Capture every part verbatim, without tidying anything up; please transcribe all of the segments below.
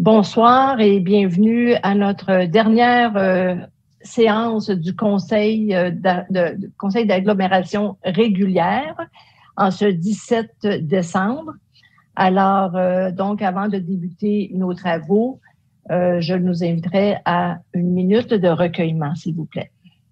Bonsoir et bienvenue à notre dernière euh, séance du Conseil euh, de, de, Conseil d'agglomération régulière en ce dix-sept décembre. Alors, euh, donc, avant de débuter nos travaux, euh, je nous inviterai à une minute de recueillement, s'il vous plaît.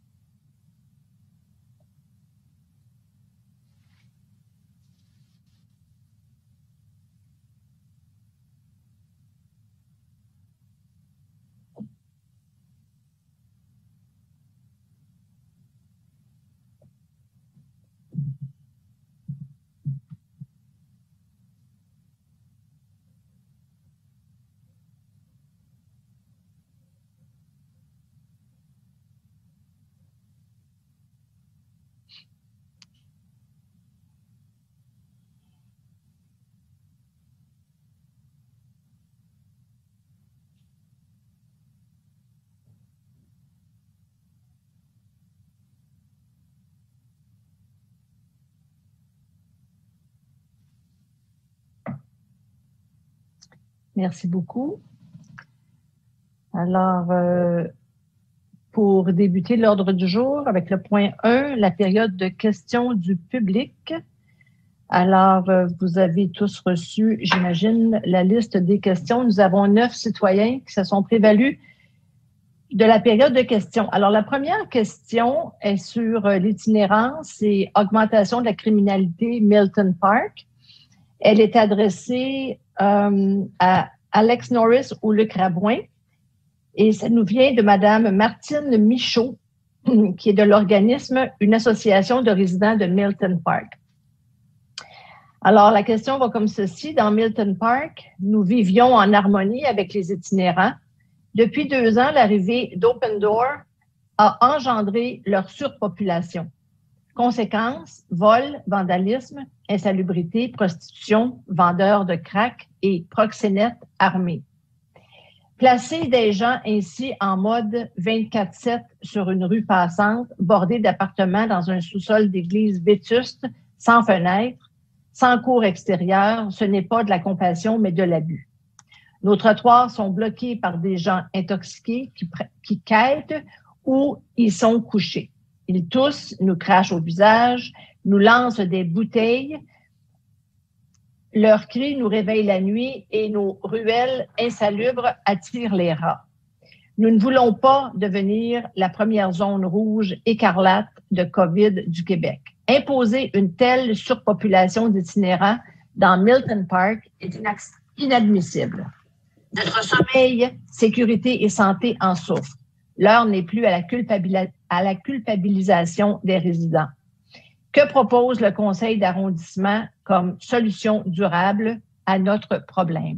Merci beaucoup. Alors, euh, pour débuter l'ordre du jour avec le point un, la période de questions du public. Alors, euh, vous avez tous reçu, j'imagine, la liste des questions. Nous avons neuf citoyens qui se sont prévalus de la période de questions. Alors, la première question est sur euh, l'itinérance et augmentation de la criminalité Milton Park. Elle est adressée euh, à Alex Norris ou Luc Rabouin. Et ça nous vient de Mme Martine Michaud, qui est de l'organisme Une association de résidents de Milton Park. Alors, la question va comme ceci. Dans Milton Park, nous vivions en harmonie avec les itinérants. Depuis deux ans, l'arrivée d'Open Door a engendré leur surpopulation. Conséquences, vols, vandalisme, insalubrité, prostitution, vendeurs de crack et proxénètes armés. Placer des gens ainsi en mode vingt-quatre sept sur une rue passante, bordée d'appartements dans un sous-sol d'église vétuste, sans fenêtre, sans cour extérieure, ce n'est pas de la compassion, mais de l'abus. Nos trottoirs sont bloqués par des gens intoxiqués qui, qui quêtent ou ils sont couchés. Ils toussent, nous crachent au visage, nous lancent des bouteilles. Leurs cris nous réveillent la nuit et nos ruelles insalubres attirent les rats. Nous ne voulons pas devenir la première zone rouge écarlate de COVID du Québec. Imposer une telle surpopulation d'itinérants dans Milton Park est inadmissible. Notre sommeil, sécurité et santé en souffrent. L'heure n'est plus à la, culpabilis- à la culpabilisation des résidents. Que propose le conseil d'arrondissement comme solution durable à notre problème?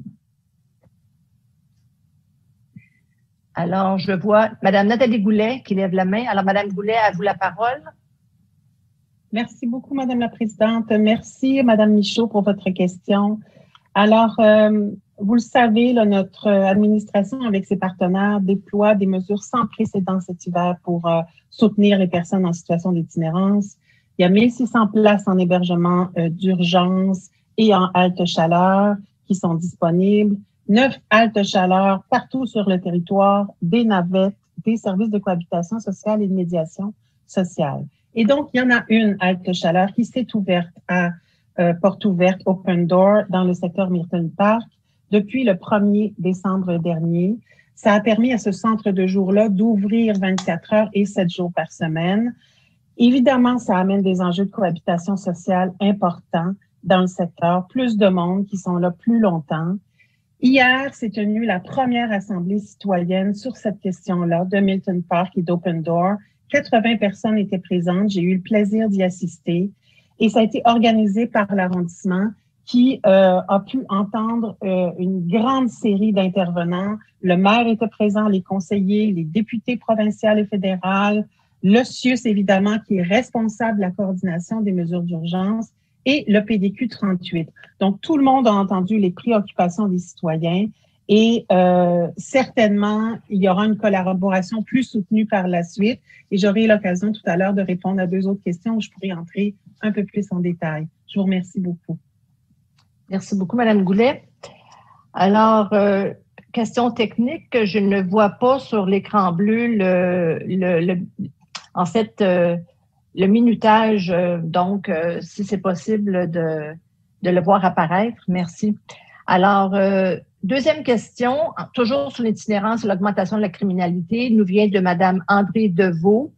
Alors, je vois Mme Nathalie Goulet qui lève la main. Alors, Mme Goulet, à vous la parole. Merci beaucoup, Madame la Présidente. Merci, Madame Michaud, pour votre question. Alors, euh, vous le savez, là, notre administration, avec ses partenaires, déploie des mesures sans précédent cet hiver pour euh, soutenir les personnes en situation d'itinérance. Il y a mille six cents places en hébergement euh, d'urgence et en halte chaleur qui sont disponibles. Neuf haltes chaleur partout sur le territoire, des navettes, des services de cohabitation sociale et de médiation sociale. Et donc, il y en a une halte chaleur qui s'est ouverte à euh, porte ouverte, Open Door, dans le secteur Milton Park depuis le premier décembre dernier. Ça a permis à ce centre de jour-là d'ouvrir vingt-quatre heures et sept jours par semaine. Évidemment, ça amène des enjeux de cohabitation sociale importants dans le secteur, plus de monde qui sont là plus longtemps. Hier, s'est tenue la première assemblée citoyenne sur cette question-là de Milton Park et d'Open Door. quatre-vingts personnes étaient présentes. J'ai eu le plaisir d'y assister. Et ça a été organisé par l'arrondissement qui euh, a pu entendre euh, une grande série d'intervenants. Le maire était présent, les conseillers, les députés provinciaux et fédéraux, le C I U S, évidemment, qui est responsable de la coordination des mesures d'urgence, et le P D Q trente-huit. Donc, tout le monde a entendu les préoccupations des citoyens et euh, certainement, il y aura une collaboration plus soutenue par la suite. Et j'aurai l'occasion tout à l'heure de répondre à deux autres questions où je pourrai entrer un peu plus en détail. Je vous remercie beaucoup. Merci beaucoup, Mme Goulet. Alors, euh, question technique. Je ne vois pas sur l'écran bleu le, le, le en fait, euh, le minutage. Euh, donc, euh, si c'est possible de, de le voir apparaître. Merci. Alors, euh, deuxième question, toujours sur l'itinérance et l'augmentation de la criminalité, nous vient de Madame André Deveau,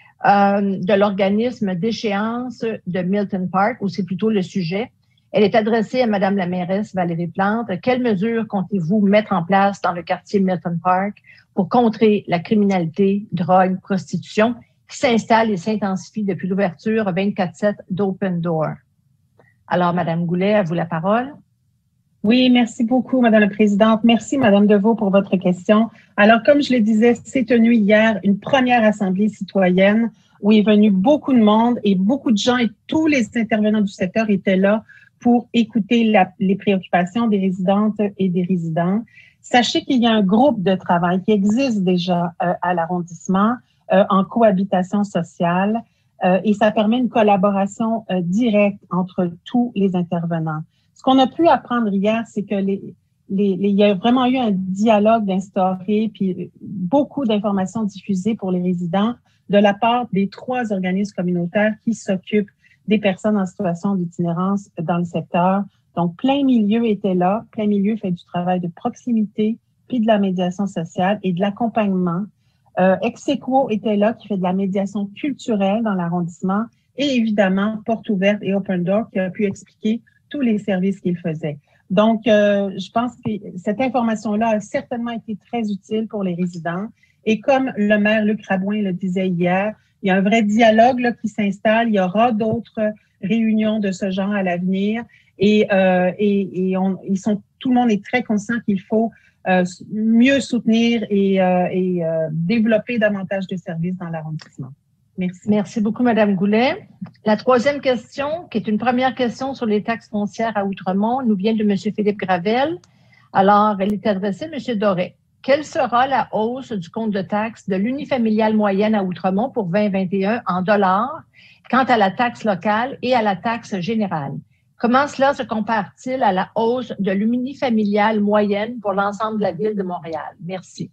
euh, de l'organisme d'échéance de Milton Park, où c'est plutôt le sujet. Elle est adressée à Madame la mairesse Valérie Plante. Quelles mesures comptez-vous mettre en place dans le quartier Milton Park pour contrer la criminalité, drogue, prostitution qui s'installe et s'intensifie depuis l'ouverture vingt-quatre sept d'Open Door? Alors, Madame Goulet, à vous la parole. Oui, merci beaucoup, Madame la Présidente. Merci, Madame Deveau, pour votre question. Alors, comme je le disais, s'est tenue hier une première assemblée citoyenne où est venu beaucoup de monde et beaucoup de gens et tous les intervenants du secteur étaient là pour écouter la, les préoccupations des résidentes et des résidents. Sachez qu'il y a un groupe de travail qui existe déjà euh, à l'arrondissement euh, en cohabitation sociale euh, et ça permet une collaboration euh, directe entre tous les intervenants. Ce qu'on a pu apprendre hier, c'est que les, les, les, il y a vraiment eu un dialogue d'instaurer, puis beaucoup d'informations diffusées pour les résidents de la part des trois organismes communautaires qui s'occupent des personnes en situation d'itinérance dans le secteur. Donc, Plein Milieu était là. Plein Milieu fait du travail de proximité, puis de la médiation sociale et de l'accompagnement. Euh, Exequo était là, qui fait de la médiation culturelle dans l'arrondissement. Et évidemment, Porte Ouverte et Open Door, qui a pu expliquer tous les services qu'il faisait. Donc, euh, je pense que cette information-là a certainement été très utile pour les résidents. Et comme le maire Luc Rabouin le disait hier, il y a un vrai dialogue là, qui s'installe. Il y aura d'autres réunions de ce genre à l'avenir. Et, euh, et, et on, ils sont, tout le monde est très conscient qu'il faut euh, mieux soutenir et, euh, et euh, développer davantage de services dans l'arrondissement. Merci. Merci beaucoup, Madame Goulet. La troisième question, qui est une première question sur les taxes foncières à Outremont, nous vient de M. Philippe Gravel. Alors, elle est adressée à M. Doré. Quelle sera la hausse du compte de taxes de l'unifamiliale moyenne à Outremont pour vingt vingt et un en dollars quant à la taxe locale et à la taxe générale? Comment cela se compare-t-il à la hausse de l'unifamiliale moyenne pour l'ensemble de la ville de Montréal? Merci.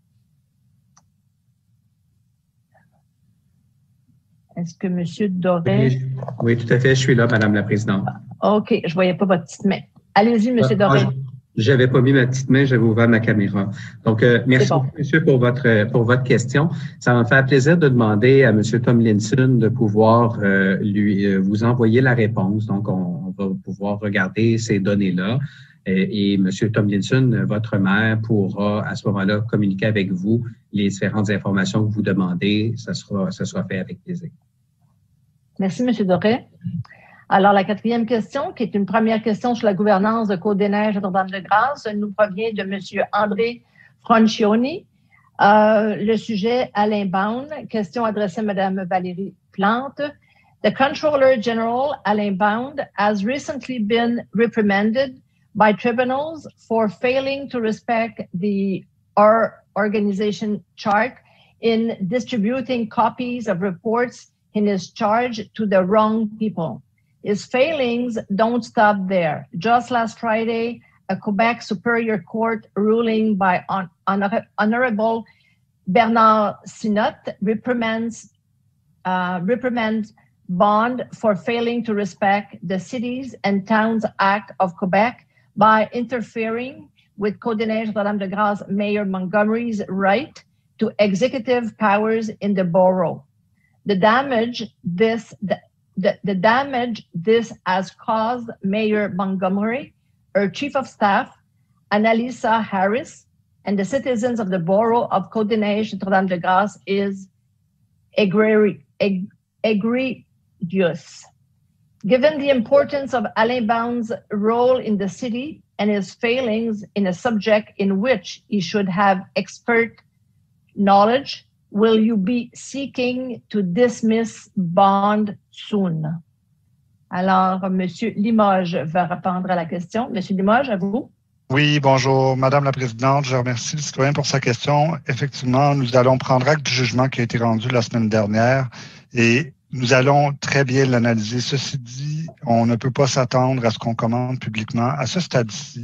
Est-ce que M. Doré... Oui, oui, tout à fait, je suis là, Madame la Présidente. OK, je ne voyais pas votre petite main. Allez-y, M. Ah, Doré. Je n'avais pas mis ma petite main, j'avais ouvert ma caméra. Donc, euh, merci bon. beaucoup, monsieur, pour votre pour votre question. Ça va me faire plaisir de demander à M. Tomlinson de pouvoir euh, lui euh, vous envoyer la réponse. Donc, on, on va pouvoir regarder ces données-là. Et, et M. Tomlinson, votre maire, pourra à ce moment-là communiquer avec vous les différentes informations que vous demandez. Ça sera, ça sera fait avec plaisir. Merci, M. Doré. Alors, la quatrième question, qui est une première question sur la gouvernance de Côte-des-Neiges à Notre-Dame-de-Grâce, nous provient de M. André Francioni. Euh, le sujet, Alain Bound, question adressée à Mme Valérie Plante. The Comptroller General, Alain Bound, has recently been reprimanded by tribunals for failing to respect the our organization chart in distributing copies of reports in his charge to the wrong people. His failings don't stop there. Just last Friday, a Quebec Superior Court ruling by Hon Honor Honorable Bernard Sinot reprimands, uh, reprimands Bond for failing to respect the Cities and Towns Act of Quebec by interfering with Côte-des-Neiges Notre-Dame-de-Grâce Mayor Montgomery's right to executive powers in the borough. The damage this the, the, the damage this has caused Mayor Montgomery, her chief of staff, Annalisa Harris, and the citizens of the borough of Côte-des-Neiges Notre-Dame-de-Grâce is egregious. Given the importance of Alain Bound's role in the city and his failings in a subject in which he should have expert knowledge, will you be seeking to dismiss Bond soon? Alors, M. Limoges va répondre à la question. M. Limoges, à vous. Oui, bonjour, Madame la Présidente. Je remercie le citoyen pour sa question. Effectivement, nous allons prendre acte du jugement qui a été rendu la semaine dernière et nous allons très bien l'analyser. Ceci dit, on ne peut pas s'attendre à ce qu'on commande publiquement, à ce stade-ci,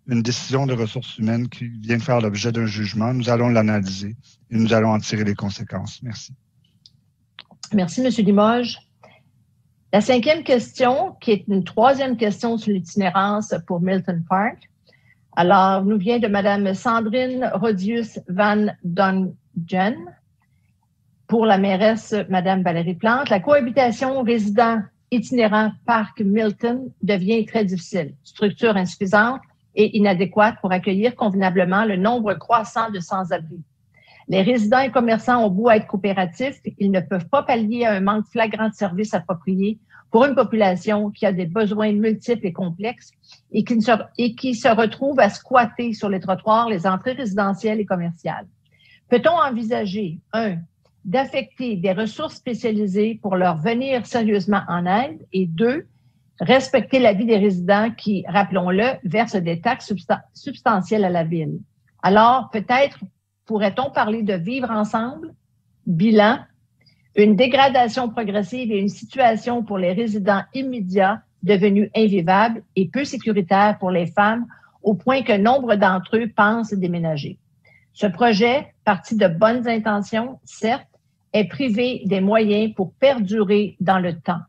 une décision de ressources humaines qui vient de faire l'objet d'un jugement. Nous allons l'analyser et nous allons en tirer les conséquences. Merci. Merci, M. Limoges. La cinquième question, qui est une troisième question sur l'itinérance pour Milton Park, alors, nous vient de Mme Sandrine Rodius Van Dongen. Pour la mairesse, Mme Valérie Plante, la cohabitation résident itinérant Parc Milton devient très difficile. Structure insuffisante et inadéquate pour accueillir convenablement le nombre croissant de sans-abri. Les résidents et commerçants ont beau être coopératifs, ils ne peuvent pas pallier à un manque flagrant de services appropriés pour une population qui a des besoins multiples et complexes et qui, se, et qui se retrouve à squatter sur les trottoirs les entrées résidentielles et commerciales. Peut-on envisager, un, d'affecter des ressources spécialisées pour leur venir sérieusement en aide et deux, respecter la vie des résidents qui, rappelons-le, versent des taxes substan- substantielles à la ville. Alors, peut-être pourrait-on parler de vivre ensemble, bilan, une dégradation progressive et une situation pour les résidents immédiats devenue invivable et peu sécuritaire pour les femmes au point que nombre d'entre eux pensent déménager. Ce projet, parti de bonnes intentions, certes, est privé des moyens pour perdurer dans le temps.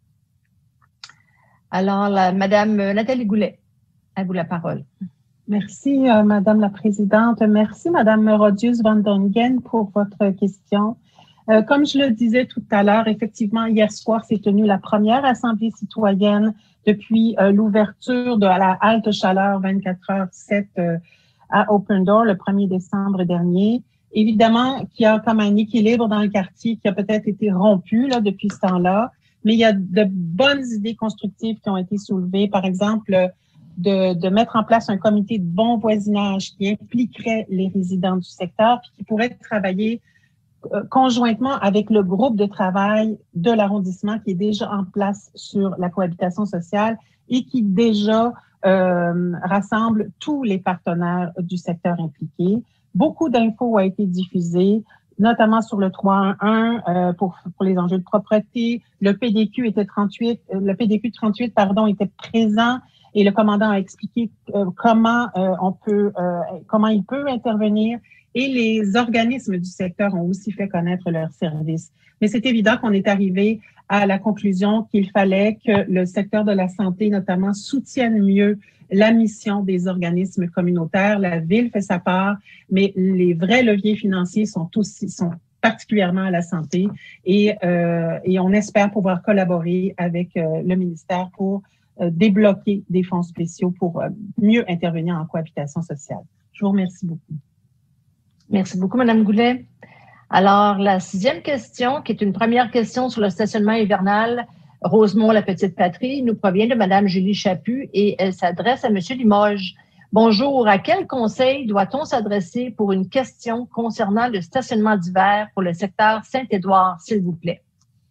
Alors, la, Madame Nathalie Goulet, à vous la parole. Merci, euh, Madame la Présidente. Merci, Madame Rodius Van Dongen, pour votre question. Euh, comme je le disais tout à l'heure, effectivement, hier soir s'est tenue la première assemblée citoyenne depuis euh, l'ouverture de à la halte chaleur vingt-quatre heures sept euh, à Open Door le premier décembre dernier. Évidemment, qu'il y a comme un équilibre dans le quartier qui a peut-être été rompu là depuis ce temps-là, mais il y a de bonnes idées constructives qui ont été soulevées. Par exemple, de, de mettre en place un comité de bon voisinage qui impliquerait les résidents du secteur puis qui pourrait travailler euh, conjointement avec le groupe de travail de l'arrondissement qui est déjà en place sur la cohabitation sociale et qui déjà euh, rassemble tous les partenaires du secteur impliqués. Beaucoup d'infos ont été diffusées, notamment sur le trois un un euh, pour, pour les enjeux de propreté. Le P D Q était trente-huit, euh, le P D Q trente-huit, pardon, était présent et le commandant a expliqué euh, comment euh, on peut, euh, comment il peut intervenir. Et les organismes du secteur ont aussi fait connaître leurs services. Mais c'est évident qu'on est arrivé à la conclusion qu'il fallait que le secteur de la santé, notamment, soutienne mieux la mission des organismes communautaires. La ville fait sa part, mais les vrais leviers financiers sont aussi sont particulièrement à la santé et, euh, et on espère pouvoir collaborer avec euh, le ministère pour euh, débloquer des fonds spéciaux pour euh, mieux intervenir en cohabitation sociale. Je vous remercie beaucoup. Merci beaucoup, Madame Goulet. Alors, la sixième question, qui est une première question sur le stationnement hivernal Rosemont, la petite patrie, nous provient de Madame Julie Chaput et elle s'adresse à Monsieur Limoges. Bonjour, à quel conseil doit-on s'adresser pour une question concernant le stationnement d'hiver pour le secteur Saint-Édouard, s'il vous plaît?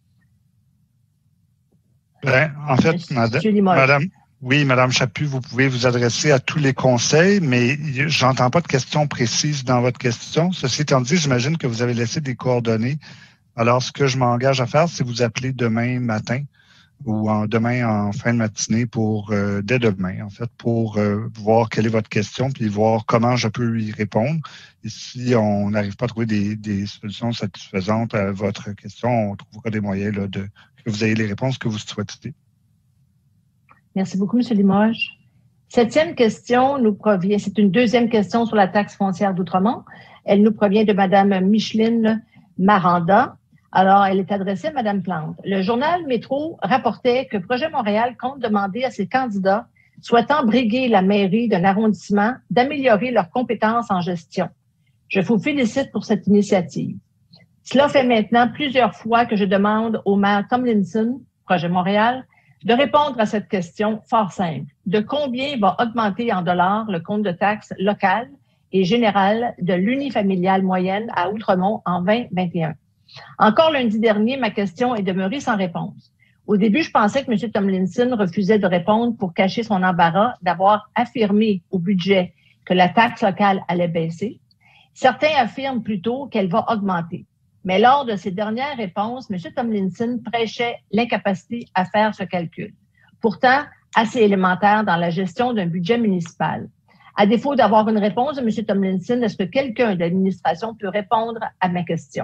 Bien, en fait, Monsieur madame, Limoges. madame, oui, Madame Chaput, vous pouvez vous adresser à tous les conseils, mais j'entends pas de questions précises dans votre question. Ceci étant dit, j'imagine que vous avez laissé des coordonnées. Alors, ce que je m'engage à faire, c'est vous appeler demain matin ou en, demain en fin de matinée pour, euh, dès demain, en fait, pour euh, voir quelle est votre question puis voir comment je peux y répondre. Et si on n'arrive pas à trouver des, des solutions satisfaisantes à votre question, on trouvera des moyens là, de que vous ayez les réponses que vous souhaitez. Merci beaucoup, M. Limoges. Septième question nous provient, c'est une deuxième question sur la taxe foncière d'Outremont. Elle nous provient de Mme Micheline Maranda. Alors, elle est adressée à Mme Plante. Le journal Métro rapportait que Projet Montréal compte demander à ses candidats souhaitant briguer la mairie d'un arrondissement d'améliorer leurs compétences en gestion. Je vous félicite pour cette initiative. Cela fait maintenant plusieurs fois que je demande au maire Tomlinson, Projet Montréal, de répondre à cette question fort simple. De combien va augmenter en dollars le compte de taxes local et général de l'unifamiliale moyenne à Outremont en vingt vingt et un? Encore lundi dernier, ma question est demeurée sans réponse. Au début, je pensais que M. Tomlinson refusait de répondre pour cacher son embarras d'avoir affirmé au budget que la taxe locale allait baisser. Certains affirment plutôt qu'elle va augmenter. Mais lors de ses dernières réponses, M. Tomlinson prêchait l'incapacité à faire ce calcul. Pourtant, assez élémentaire dans la gestion d'un budget municipal. À défaut d'avoir une réponse de M. Tomlinson, est-ce que quelqu'un de l'administration peut répondre à ma question?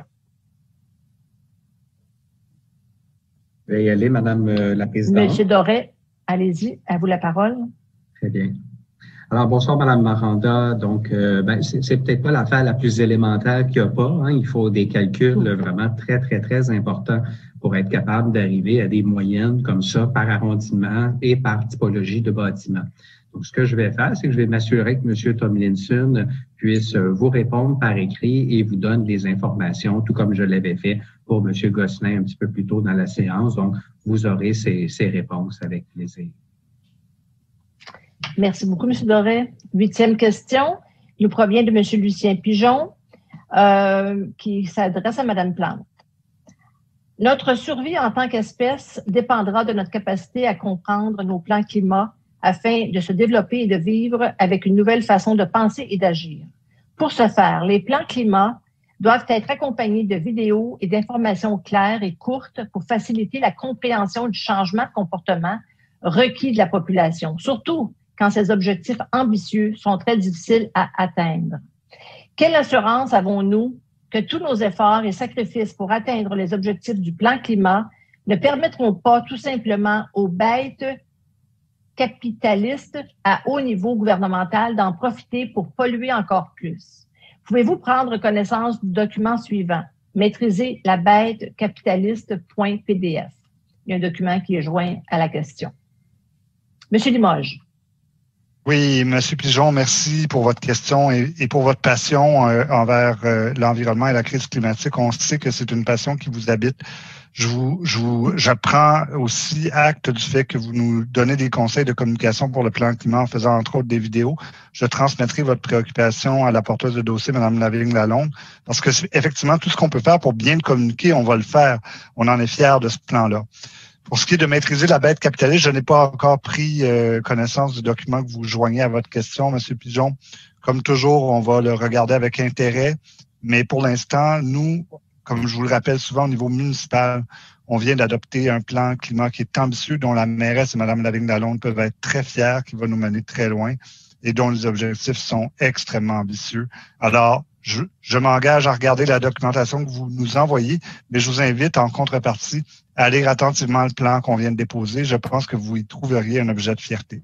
Je vais y aller, Madame la Présidente. M. Doré, allez-y, à vous la parole. Très bien. Alors, bonsoir, Madame Maranda. Donc, euh, ben, c'est, c'est peut-être pas l'affaire la plus élémentaire qu'il n'y a pas. Hein. Il faut des calculs vraiment très, très, très importants pour être capable d'arriver à des moyennes comme ça par arrondissement et par typologie de bâtiment. Donc, ce que je vais faire, c'est que je vais m'assurer que M. Tomlinson puisse vous répondre par écrit et vous donne les informations, tout comme je l'avais fait pour M. Gosselin un petit peu plus tôt dans la séance. Donc, vous aurez ces, ces réponses avec plaisir. Merci beaucoup, M. Doré. Huitième question nous provient de M. Lucien Pigeon, euh, qui s'adresse à Mme Plante. Notre survie en tant qu'espèce dépendra de notre capacité à comprendre nos plans climat afin de se développer et de vivre avec une nouvelle façon de penser et d'agir. Pour ce faire, les plans climat doivent être accompagnés de vidéos et d'informations claires et courtes pour faciliter la compréhension du changement de comportement requis de la population, surtout quand ces objectifs ambitieux sont très difficiles à atteindre. Quelle assurance avons-nous que tous nos efforts et sacrifices pour atteindre les objectifs du plan climat ne permettront pas tout simplement aux bêtes capitalistes à haut niveau gouvernemental d'en profiter pour polluer encore plus? Pouvez-vous prendre connaissance du document suivant, maîtriser la bête capitaliste.pdf? Il y a un document qui est joint à la question. Monsieur Limoges. Oui, M. Pigeon, merci pour votre question et, et pour votre passion euh, envers euh, l'environnement et la crise climatique. On sait que c'est une passion qui vous habite. Je vous, je vous, j'apprends aussi acte du fait que vous nous donnez des conseils de communication pour le plan climat en faisant entre autres des vidéos. Je transmettrai votre préoccupation à la porteuse de dossier, Mme Lavigne-Lalonde, parce que effectivement, tout ce qu'on peut faire pour bien le communiquer, on va le faire. On en est fiers de ce plan-là. Pour ce qui est de maîtriser la bête capitaliste, je n'ai pas encore pris euh, connaissance du document que vous joignez à votre question, M. Pigeon. Comme toujours, on va le regarder avec intérêt, mais pour l'instant, nous, comme je vous le rappelle souvent au niveau municipal, on vient d'adopter un plan climat qui est ambitieux, dont la mairesse et Mme Lavigne-Lalonde peuvent être très fiers, qui va nous mener très loin et dont les objectifs sont extrêmement ambitieux. Alors, je, je m'engage à regarder la documentation que vous nous envoyez, mais je vous invite en contrepartie à lire attentivement le plan qu'on vient de déposer. Je pense que vous y trouveriez un objet de fierté.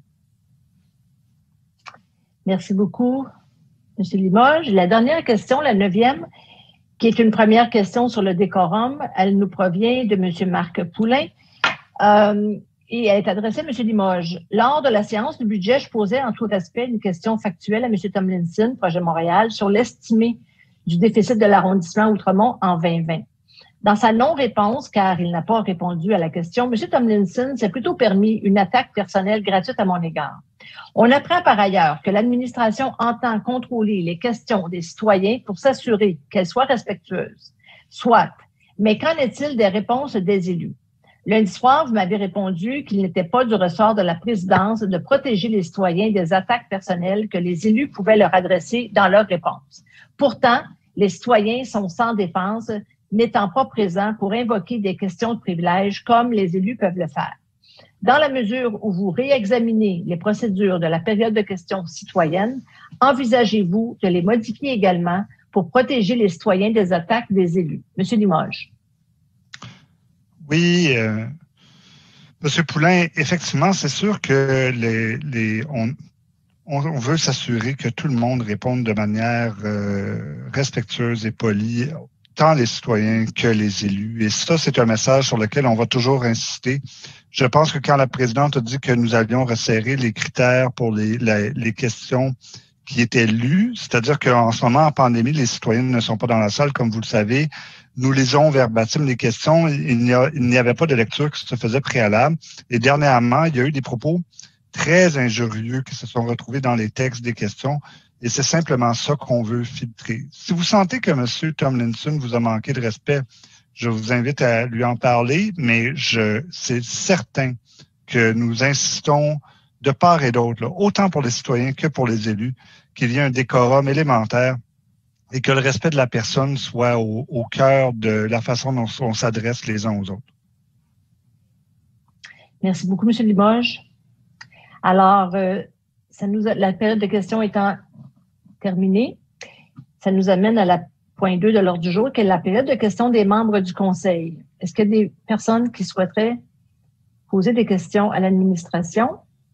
Merci beaucoup, M. Limoges. La dernière question, la neuvième, qui est une première question sur le décorum, elle nous provient de M. Marc Poulain euh, et elle est adressée à M. Limoges. Lors de la séance du budget, je posais en tout respect une question factuelle à M. Tomlinson, Projet Montréal, sur l'estimé du déficit de l'arrondissement Outremont en vingt vingt. Dans sa non-réponse, car il n'a pas répondu à la question, M. Tomlinson s'est plutôt permis une attaque personnelle gratuite à mon égard. On apprend par ailleurs que l'administration entend contrôler les questions des citoyens pour s'assurer qu'elles soient respectueuses. Soit, mais qu'en est-il des réponses des élus? Lundi soir, vous m'avez répondu qu'il n'était pas du ressort de la présidence de protéger les citoyens des attaques personnelles que les élus pouvaient leur adresser dans leurs réponses. Pourtant, les citoyens sont sans défense, n'étant pas présents pour invoquer des questions de privilèges comme les élus peuvent le faire. Dans la mesure où vous réexaminez les procédures de la période de questions citoyennes, envisagez-vous de les modifier également pour protéger les citoyens des attaques des élus? Monsieur Limoges. Oui, euh, M. Poulain, effectivement, c'est sûr que les, les, on, on veut s'assurer que tout le monde réponde de manière euh, respectueuse et polie, tant les citoyens que les élus. Et ça, c'est un message sur lequel on va toujours insister. Je pense que quand la présidente a dit que nous avions resserré les critères pour les, les, les questions qui étaient lues, c'est-à-dire qu'en ce moment, en pandémie, les citoyens ne sont pas dans la salle, comme vous le savez. Nous lisons verbatim les questions. Il n'y, a, il n'y avait pas de lecture qui se faisait préalable. Et dernièrement, il y a eu des propos très injurieux qui se sont retrouvés dans les textes des questions. Et c'est simplement ça qu'on veut filtrer. Si vous sentez que M. Tomlinson vous a manqué de respect, je vous invite à lui en parler, mais je, c'est certain que nous insistons de part et d'autre, là, autant pour les citoyens que pour les élus, qu'il y ait un décorum élémentaire et que le respect de la personne soit au, au cœur de la façon dont on s'adresse les uns aux autres. Merci beaucoup, M. Limoges. Alors, euh, ça nous a, la période de questions étant terminée, ça nous amène à la point deux de l'ordre du jour, qui est la période de questions des membres du Conseil. Est-ce qu'il y a des personnes qui souhaiteraient poser des questions à l'administration?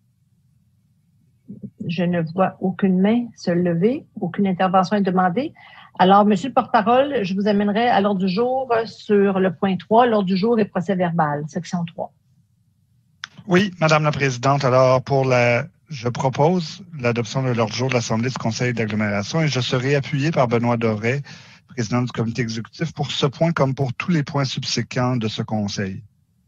Je ne vois aucune main se lever, aucune intervention est demandée. Alors, Monsieur le porte-parole, je vous amènerai à l'ordre du jour sur le point trois, l'ordre du jour et procès-verbal, section trois. Oui, Madame la Présidente. Alors, pour la, je propose l'adoption de l'ordre du jour de l'Assemblée du Conseil d'agglomération et je serai appuyé par Benoît Doré, président du comité exécutif, pour ce point comme pour tous les points subséquents de ce conseil.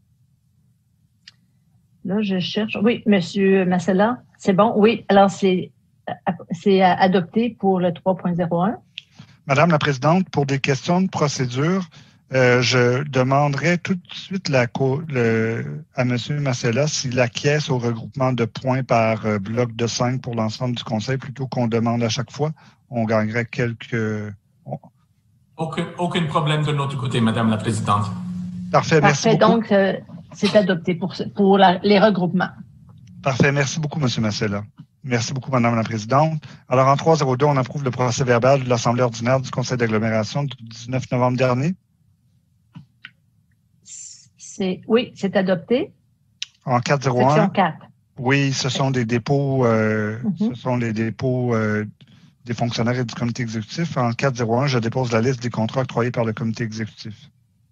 Là, je cherche. Oui, Monsieur Massella, c'est bon. Oui, alors c'est c'est adopté pour le trois point zéro un. Madame la Présidente, pour des questions de procédure, euh, je demanderai tout de suite la co le, à Monsieur Massella s'il acquiesce au regroupement de points par euh, bloc de cinq pour l'ensemble du conseil plutôt qu'on demande à chaque fois. On gagnerait quelques... On... Aucun, aucun problème de notre côté, Madame la Présidente. Parfait, merci Parfait, beaucoup. donc euh, c'est adopté pour, pour la, les regroupements. Parfait, merci beaucoup, M. Massella. Merci beaucoup, Madame la Présidente. Alors, en trois zéro deux, on approuve le procès verbal de l'Assemblée ordinaire du Conseil d'agglomération du dix-neuf novembre dernier. C'est, oui, c'est adopté. En quatre zéro un. Section quatre. Oui, ce sont des dépôts, euh, Mm-hmm. ce sont les dépôts euh, des fonctionnaires et du comité exécutif. En quatre zéro un, je dépose la liste des contrats octroyés par le comité exécutif.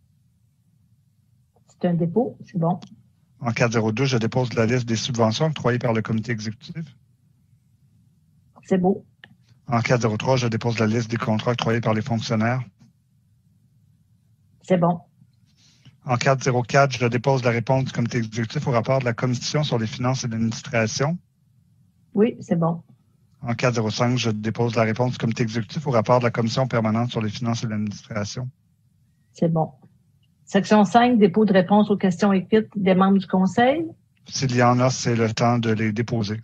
C'est un dépôt, c'est bon. En quatre zéro deux, je dépose la liste des subventions octroyées par le comité exécutif. C'est beau. En quatre zéro trois, je dépose la liste des contrats octroyés par les fonctionnaires. C'est bon. En quatre zéro quatre, je dépose la réponse du comité exécutif au rapport de la Commission sur les finances et l'administration. Oui, c'est bon. En quatre zéro cinq, je dépose la réponse du comité exécutif au rapport de la Commission permanente sur les finances et l'administration. C'est bon. Section cinq, dépôt de réponse aux questions écrites des membres du Conseil. S'il y en a, c'est le temps de les déposer.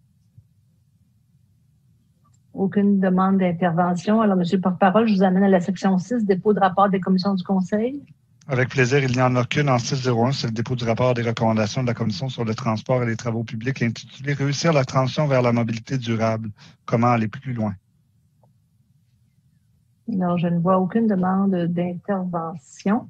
Aucune demande d'intervention. Alors, Monsieur le porte-parole, je vous amène à la section six, dépôt de rapport des commissions du Conseil. Avec plaisir, il n'y en a qu'une en six zéro un, c'est le dépôt du rapport des recommandations de la Commission sur le transport et les travaux publics intitulé « Réussir la transition vers la mobilité durable. Comment aller plus loin ». Alors, je ne vois aucune demande d'intervention.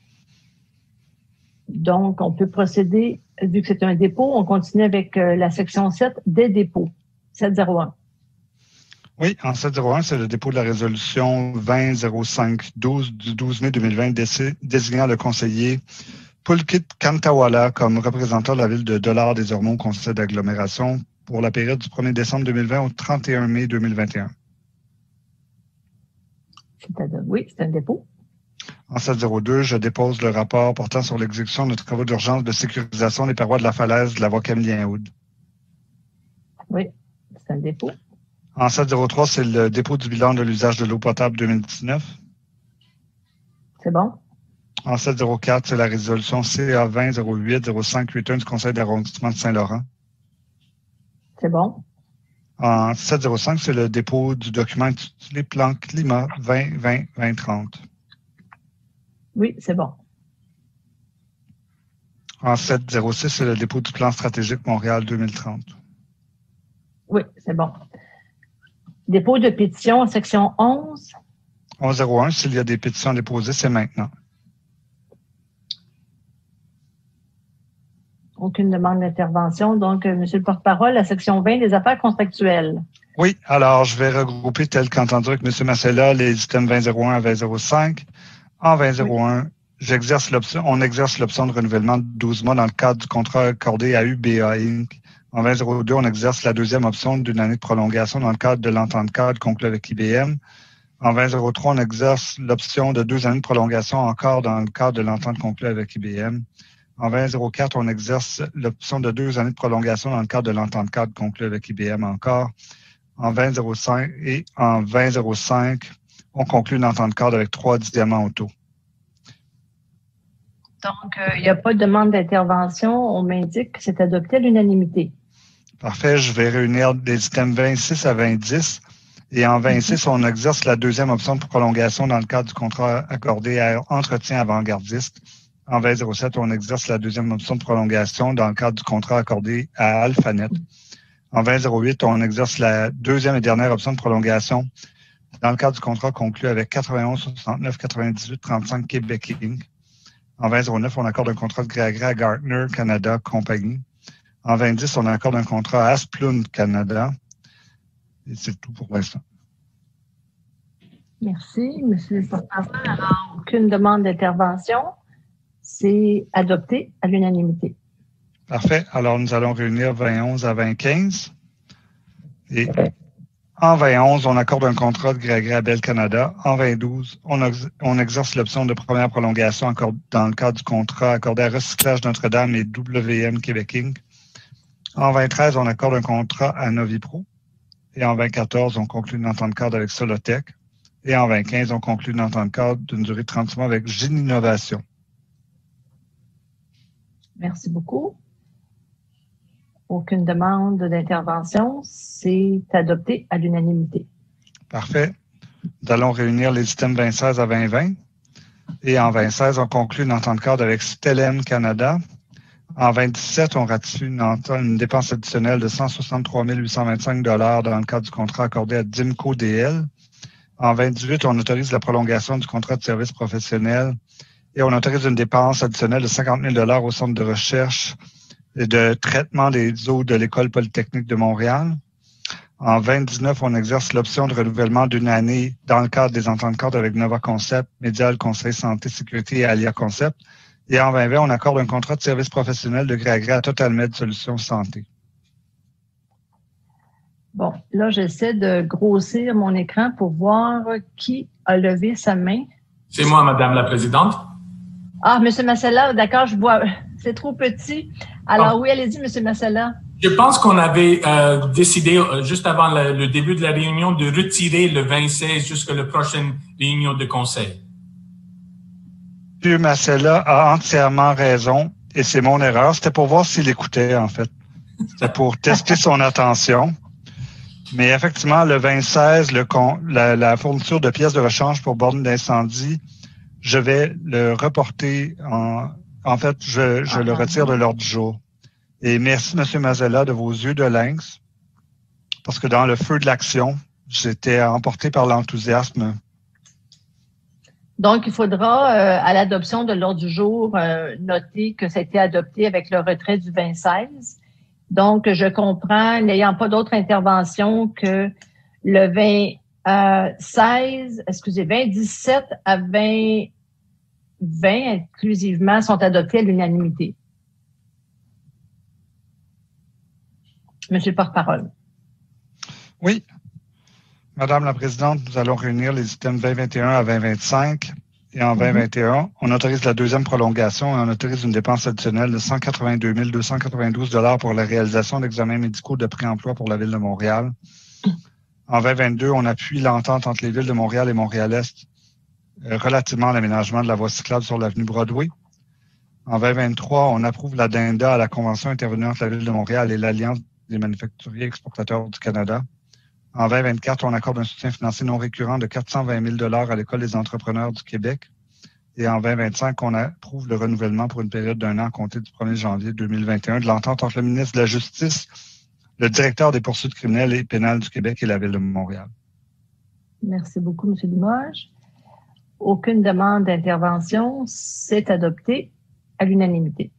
Donc, on peut procéder, vu que c'est un dépôt, on continue avec euh, la section sept des dépôts, sept zéro un. Oui, en sept zéro un, c'est le dépôt de la résolution vingt zéro cinq douze du douze mai deux mille vingt désignant le conseiller Pulkit Kantawala comme représentant de la ville de Dollard-des-Ormeaux au conseil d'agglomération pour la période du premier décembre deux mille vingt au trente et un mai deux mille vingt et un. Oui, c'est un dépôt. En sept zéro deux, je dépose le rapport portant sur l'exécution de travaux d'urgence de sécurisation des parois de la falaise de la voie Camillien-Houd. Oui, c'est un dépôt. En sept zéro trois, c'est le dépôt du bilan de l'usage de l'eau potable deux mille dix-neuf. C'est bon. En sept zéro quatre, c'est la résolution C A vingt zéro huit zéro cinq huit un du conseil d'arrondissement de Saint-Laurent. C'est bon. En sept zéro cinq, c'est le dépôt du document intitulé Plan climat vingt vingt vingt trente. Oui, c'est bon. En sept zéro six, c'est le dépôt du plan stratégique Montréal deux mille trente. Oui, c'est bon. Dépôt de pétition, section onze. onze zéro un, s'il y a des pétitions déposées, c'est maintenant. Aucune demande d'intervention. Donc, euh, Monsieur le porte-parole, la section vingt des affaires contractuelles. Oui, alors je vais regrouper tel qu'entendu avec M. Massella les items vingt zéro un à vingt zéro cinq. En vingt zéro un, oui. j'exerce l'option, on exerce l'option de renouvellement de douze mois dans le cadre du contrat accordé à U B A Incorporated. En vingt zéro deux, on exerce la deuxième option d'une année de prolongation dans le cadre de l'entente cadre conclue avec I B M. En vingt zéro trois, on exerce l'option de deux années de prolongation encore dans le cadre de l'entente conclue avec I B M. En vingt zéro quatre, on exerce l'option de deux années de prolongation dans le cadre de l'entente cadre conclue avec I B M encore. En vingt zéro cinq et en vingt zéro cinq, on conclut une entente cadre avec trois diamants auto. Donc, euh, il n'y a pas de demande d'intervention. On m'indique que c'est adopté à l'unanimité. Parfait. Je vais réunir des items vingt-six à vingt-dix. Et en vingt-six, on exerce la deuxième option de prolongation dans le cadre du contrat accordé à Entretien avant-gardiste. En vingt zéro sept, on exerce la deuxième option de prolongation dans le cadre du contrat accordé à Alphanet. En vingt zéro huit, on exerce la deuxième et dernière option de prolongation dans le cadre du contrat conclu avec quatre-vingt-onze soixante-neuf quatre-vingt-dix-huit trente-cinq Québec Incorporé. En vingt zéro neuf, on accorde un contrat de gré à gré à Gartner Canada Compagnie. En vingt dix, on accorde un contrat à Asplund Canada. Et c'est tout pour l'instant. Merci, Monsieur le porte-parole. Alors, aucune demande d'intervention. C'est adopté à l'unanimité. Parfait. Alors, nous allons réunir vingt onze à vingt quinze. Et en vingt onze, on accorde un contrat de gré à gré à Bell Canada. En vingt douze, on, ex on exerce l'option de première prolongation dans le cadre du contrat accordé à Recyclage Notre-Dame et W M Québec Incorporé. En vingt treize, on accorde un contrat à Novipro. Et en vingt quatorze, on conclut une entente cadre avec Solotech. Et en vingt quinze, on conclut une entente cadre d'une durée de trente mois avec Géninnovation. Merci beaucoup. Aucune demande d'intervention. C'est adopté à l'unanimité. Parfait. Nous allons réunir les items vingt seize à vingt vingt. Et en vingt seize, on conclut une entente cadre avec Stellem Canada. En vingt dix-sept, on ratifie une, une dépense additionnelle de cent soixante-trois mille huit cent vingt-cinq dollars dans le cadre du contrat accordé à Dimco D L. En vingt dix-huit, on autorise la prolongation du contrat de service professionnel et on autorise une dépense additionnelle de cinquante mille dollars au Centre de recherche et de traitement des eaux de l'École polytechnique de Montréal. En vingt dix-neuf, on exerce l'option de renouvellement d'une année dans le cadre des ententes cadres avec Nova Concept, Médial Conseil Santé Sécurité et Alia Concept. Et en vingt vingt, on accorde un contrat de service professionnel de gré à gré à TotalMed Solutions Santé. Bon, là, j'essaie de grossir mon écran pour voir qui a levé sa main. C'est moi, Madame la Présidente. Ah, M. Massala, d'accord, je vois. C'est trop petit. Alors, ah. oui, allez-y, M. Massala. Je pense qu'on avait euh, décidé, euh, juste avant le, le début de la réunion, de retirer le vingt-seize jusqu'à la prochaine réunion de conseil. M. Massala a entièrement raison et c'est mon erreur. C'était pour voir s'il écoutait, en fait. C'était pour tester son attention. Mais effectivement, le vingt-seize, le con, la, la fourniture de pièces de rechange pour bornes d'incendie, je vais le reporter en... En fait, je, je ah, le retire de l'ordre du jour. Et merci, M. Mazzella, de vos yeux de lynx, parce que dans le feu de l'action, j'étais emporté par l'enthousiasme. Donc, il faudra, euh, à l'adoption de l'ordre du jour, euh, noter que ça a été adopté avec le retrait du vingt-seize. Donc, je comprends, n'ayant pas d'autre intervention, que le vingt-seize, excusez, vingt dix-sept à vingt vingt inclusivement sont adoptés à l'unanimité. Monsieur le porte-parole. Oui. Madame la Présidente, nous allons réunir les items vingt vingt et un à vingt vingt-cinq. Et en vingt vingt et un, on autorise la deuxième prolongation et on autorise une dépense additionnelle de cent quatre-vingt-deux mille deux cent quatre-vingt-douze dollars pour la réalisation d'examens médicaux de pré-emploi pour la Ville de Montréal. En vingt vingt-deux, on appuie l'entente entre les villes de Montréal et Montréal-Est euh, relativement à l'aménagement de la voie cyclable sur l'avenue Broadway. En vingt vingt-trois, on approuve l'addenda à la convention intervenue entre la Ville de Montréal et l'Alliance des manufacturiers exportateurs du Canada. En vingt vingt-quatre, on accorde un soutien financier non récurrent de quatre cent vingt mille dollars à l'École des entrepreneurs du Québec. Et en vingt vingt-cinq, on approuve le renouvellement pour une période d'un an à compter du premier janvier deux mille vingt et un de l'entente entre le ministre de la Justice, le directeur des poursuites criminelles et pénales du Québec et la Ville de Montréal. Merci beaucoup, M. Limoges. Aucune demande d'intervention. C'est adopté à l'unanimité.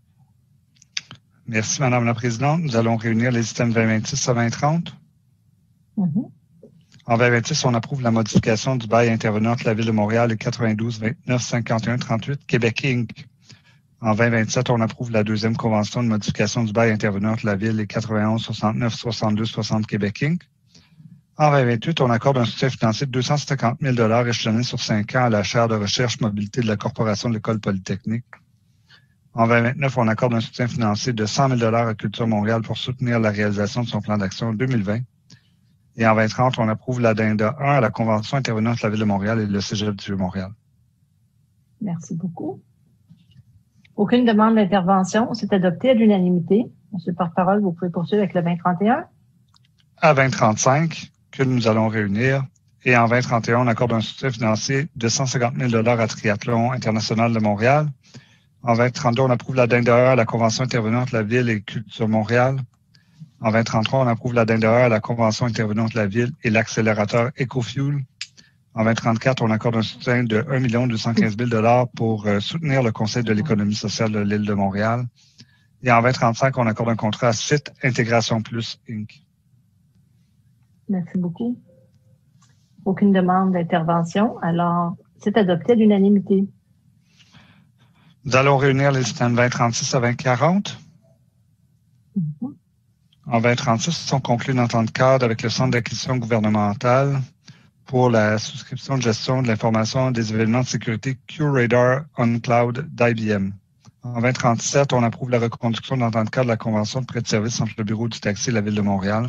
Merci, Madame la Présidente. Nous allons réunir les items vingt vingt-six à vingt trente. Mm-hmm. En vingt vingt-six, on approuve la modification du bail intervenant entre la Ville de Montréal et quatre-vingt-douze vingt-neuf cinquante et un trente-huit Québec Incorporé. En vingt vingt-sept, on approuve la deuxième convention de modification du bail intervenant entre la Ville et quatre-vingt-onze soixante-neuf soixante-deux soixante Québec Incorporé. En vingt vingt-huit, on accorde un soutien financier de deux cent cinquante mille dollars échelonné sur cinq ans à la chaire de recherche mobilité de la Corporation de l'École polytechnique. En vingt vingt-neuf, on accorde un soutien financier de cent mille dollars à Culture Montréal pour soutenir la réalisation de son plan d'action deux mille vingt. Et en vingt trente, on approuve l'addenda un à la convention intervenant entre la Ville de Montréal et le Cégep du Vieux-Montréal. Merci beaucoup. Aucune demande d'intervention. C'est adopté à l'unanimité. Monsieur le porte-parole, vous pouvez poursuivre avec le vingt trente et un. À vingt trente-cinq, que nous allons réunir. Et en vingt trente et un, on accorde un soutien financier de cent cinquante mille dollars à Triathlon International de Montréal. En vingt trente-deux, on approuve l'addenda un à la convention intervenant entre la Ville et Culture Montréal. En vingt trente-trois, on approuve la dinde à la convention intervenant entre la Ville et l'accélérateur EcoFuel. En vingt trente-quatre, on accorde un soutien de un million deux cent quinze mille dollars pour euh, soutenir le Conseil de l'économie sociale de l'île de Montréal. Et en vingt trente-cinq, on accorde un contrat à Site Intégration Plus, Incorporé. Merci beaucoup. Aucune demande d'intervention. Alors, c'est adopté à l'unanimité. Nous allons réunir les items vingt trente-six à vingt quarante. Mm-hmm. En vingt trente-six, on conclut une entente cadre avec le Centre d'acquisition gouvernementale pour la souscription de gestion de l'information des événements de sécurité QRadar on Cloud d'I B M. En vingt trente-sept, on approuve la reconduction de l'entente cadre de la convention de prêt de service entre le Bureau du taxi et la Ville de Montréal.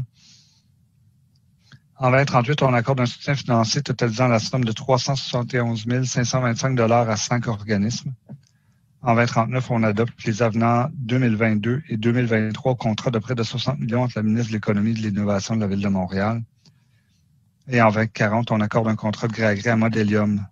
En vingt trente-huit, on accorde un soutien financier totalisant la somme de trois cent soixante et onze mille cinq cent vingt-cinq dollars à cinq organismes. En vingt trente-neuf, on adopte les avenants deux mille vingt-deux et deux mille vingt-trois au contrat de près de soixante millions entre la ministre de l'Économie et de l'Innovation de la Ville de Montréal. Et en vingt quarante, on accorde un contrat de gré à gré à Modelium.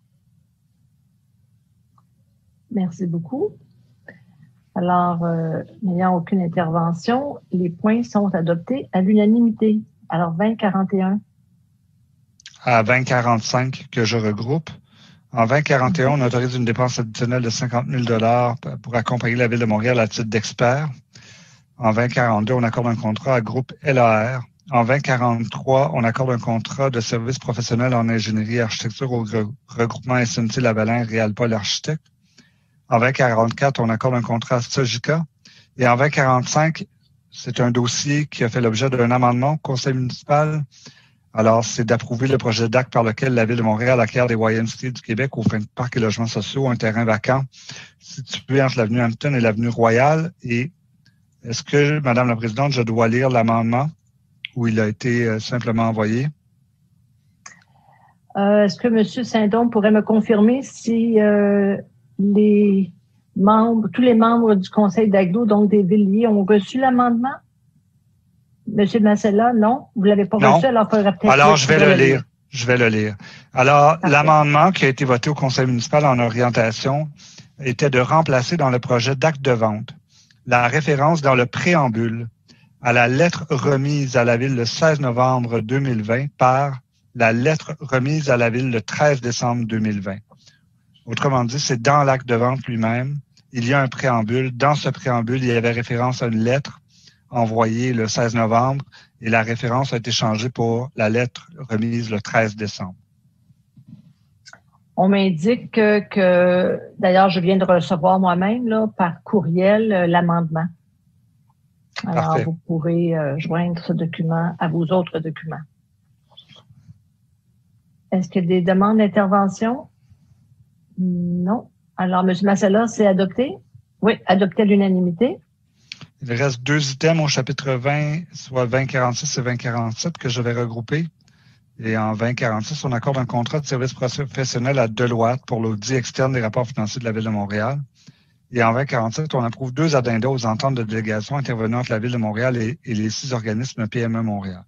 Merci beaucoup. Alors, euh, n'ayant aucune intervention, les points sont adoptés à l'unanimité. Alors, vingt quarante et un. À vingt quarante-cinq, que je regroupe. En vingt quarante et un, on autorise une dépense additionnelle de cinquante mille dollars pour accompagner la Ville de Montréal à titre d'expert. En vingt quarante-deux, on accorde un contrat à groupe L A R. En vingt quarante-trois, on accorde un contrat de service professionnel en ingénierie et architecture au regroupement S N C Lavalin Réalpol Architecte. En vingt quarante-quatre, on accorde un contrat à Sogica. Et en vingt quarante-cinq, c'est un dossier qui a fait l'objet d'un amendement au conseil municipal. Alors, c'est d'approuver le projet d'acte par lequel la Ville de Montréal acquiert des Y M C A du Québec au fin de parcs et logements sociaux, un terrain vacant situé entre l'avenue Hampton et l'avenue Royale. Et est-ce que, Madame la Présidente, je dois lire l'amendement où il a été euh, simplement envoyé? Euh, est-ce que M. Saint-Don pourrait me confirmer si euh, les membres, tous les membres du Conseil d'Aglo, donc des villes, ont reçu l'amendement? Monsieur Massella, non? Vous ne l'avez pas non. reçu, alors il faudra peut-être... Alors, je vais le lire. lire. Je vais le lire. Alors, Parfait. L'amendement qui a été voté au Conseil municipal en orientation était de remplacer dans le projet d'acte de vente la référence dans le préambule à la lettre remise à la Ville le seize novembre deux mille vingt par la lettre remise à la Ville le treize décembre deux mille vingt. Autrement dit, c'est dans l'acte de vente lui-même. Il y a un préambule. Dans ce préambule, il y avait référence à une lettre envoyée le seize novembre et la référence a été changée pour la lettre remise le treize décembre. On m'indique que, que d'ailleurs, je viens de recevoir moi-même là, par courriel euh, l'amendement. Alors, Parfait. Vous pourrez euh, joindre ce document à vos autres documents. Est-ce qu'il y a des demandes d'intervention? Non. Alors, M. Massella, c'est adopté? Oui, adopté à l'unanimité. Il reste deux items au chapitre vingt, soit vingt quarante-six et vingt quarante-sept, que je vais regrouper. Et en vingt quarante-six, on accorde un contrat de service professionnel à Deloitte pour l'audit externe des rapports financiers de la Ville de Montréal. Et en vingt quarante-sept, on approuve deux addendas aux ententes de délégation intervenant entre la Ville de Montréal et, et les six organismes P M E Montréal.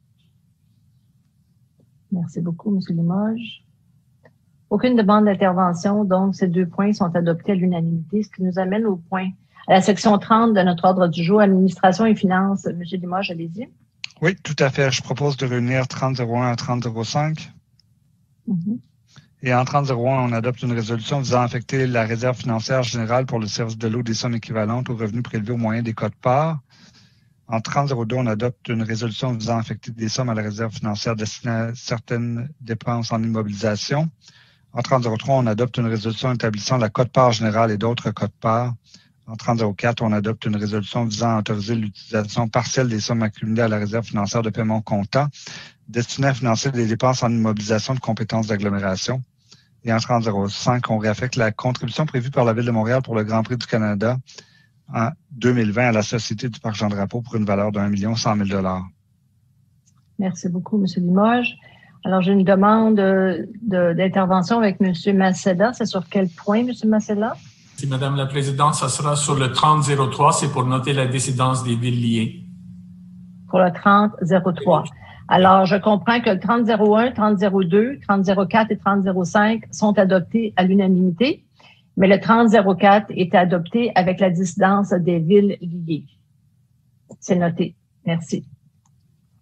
Merci beaucoup, M. Limoges. Aucune demande d'intervention, donc ces deux points sont adoptés à l'unanimité, ce qui nous amène au point, à la section trente de notre ordre du jour, administration et finances. M. Limoges, allez-y. Oui, tout à fait. Je propose de réunir trente zéro un à trente zéro cinq. Mm-hmm. Et en trente zéro un, on adopte une résolution visant à affecter la réserve financière générale pour le service de l'eau des sommes équivalentes aux revenus prélevés au moyen des quotes-parts. En trente zéro deux, on adopte une résolution visant à affecter des sommes à la réserve financière destinée à certaines dépenses en immobilisation. En trente zéro trois, on adopte une résolution établissant la quote-part générale et d'autres quotes-parts. En trente zéro quatre, on adopte une résolution visant à autoriser l'utilisation partielle des sommes accumulées à la réserve financière de paiement comptant destinée à financer des dépenses en immobilisation de compétences d'agglomération. Et en trente zéro cinq, on réaffecte la contribution prévue par la Ville de Montréal pour le Grand Prix du Canada en deux mille vingt à la Société du Parc Jean-Drapeau pour une valeur de un million cent mille dollars. Merci beaucoup, M. Limoges. Alors, j'ai une demande de, de, d'intervention avec M. Massella. C'est sur quel point, M. Massella? Si Madame la Présidente, ça sera sur le trente zéro trois, c'est pour noter la décidence des villes liées. Pour le trente zéro trois. Alors, je comprends que le trente zéro un, trente zéro deux, trente zéro quatre et trente zéro cinq sont adoptés à l'unanimité, mais le trente zéro quatre est adopté avec la dissidence des villes liées. C'est noté. Merci.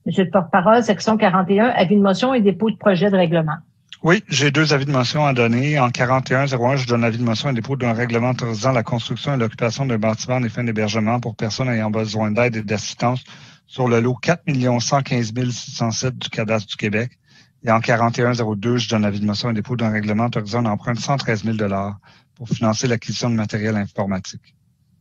Monsieur le porte-parole, section quarante et un, avis de motion et dépôt de projet de règlement. Oui, j'ai deux avis de motion à donner. En quarante et un zéro un, je donne avis de motion et dépôt d'un règlement autorisant la construction et l'occupation d'un bâtiment en fins d'hébergement pour personnes ayant besoin d'aide et d'assistance sur le lot quatre millions cent quinze mille six cent sept du Cadastre du Québec. Et en quarante et un zéro deux, je donne avis de motion et dépôt d'un règlement autorisant un emprunt de cent treize mille dollars pour financer l'acquisition de matériel informatique.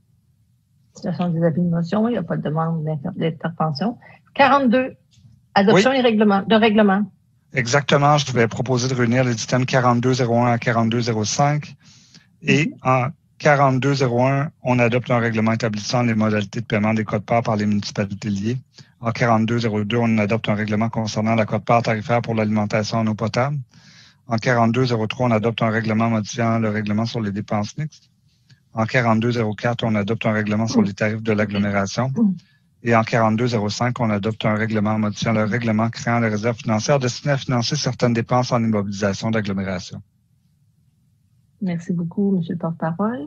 Ce sont des avis de motion, il n'y a pas de demande d'intervention. quarante-deux, adoption oui. et règlement, de règlement. Exactement, je vais proposer de réunir les items quarante-deux zéro un à quarante-deux zéro cinq. Et mm-hmm. en quarante-deux zéro un, on adopte un règlement établissant les modalités de paiement des quotes-parts par les municipalités liées. En quarante-deux zéro deux, on adopte un règlement concernant la quote-part tarifaire pour l'alimentation en eau potable. En quarante-deux zéro trois, on adopte un règlement modifiant le règlement sur les dépenses mixtes. En quarante-deux zéro quatre, on adopte un règlement sur les tarifs de l'agglomération. Et en quarante-deux zéro cinq, on adopte un règlement modifiant le règlement créant les réserves financières destinées à financer certaines dépenses en immobilisation d'agglomération. Merci beaucoup, M. le porte-parole.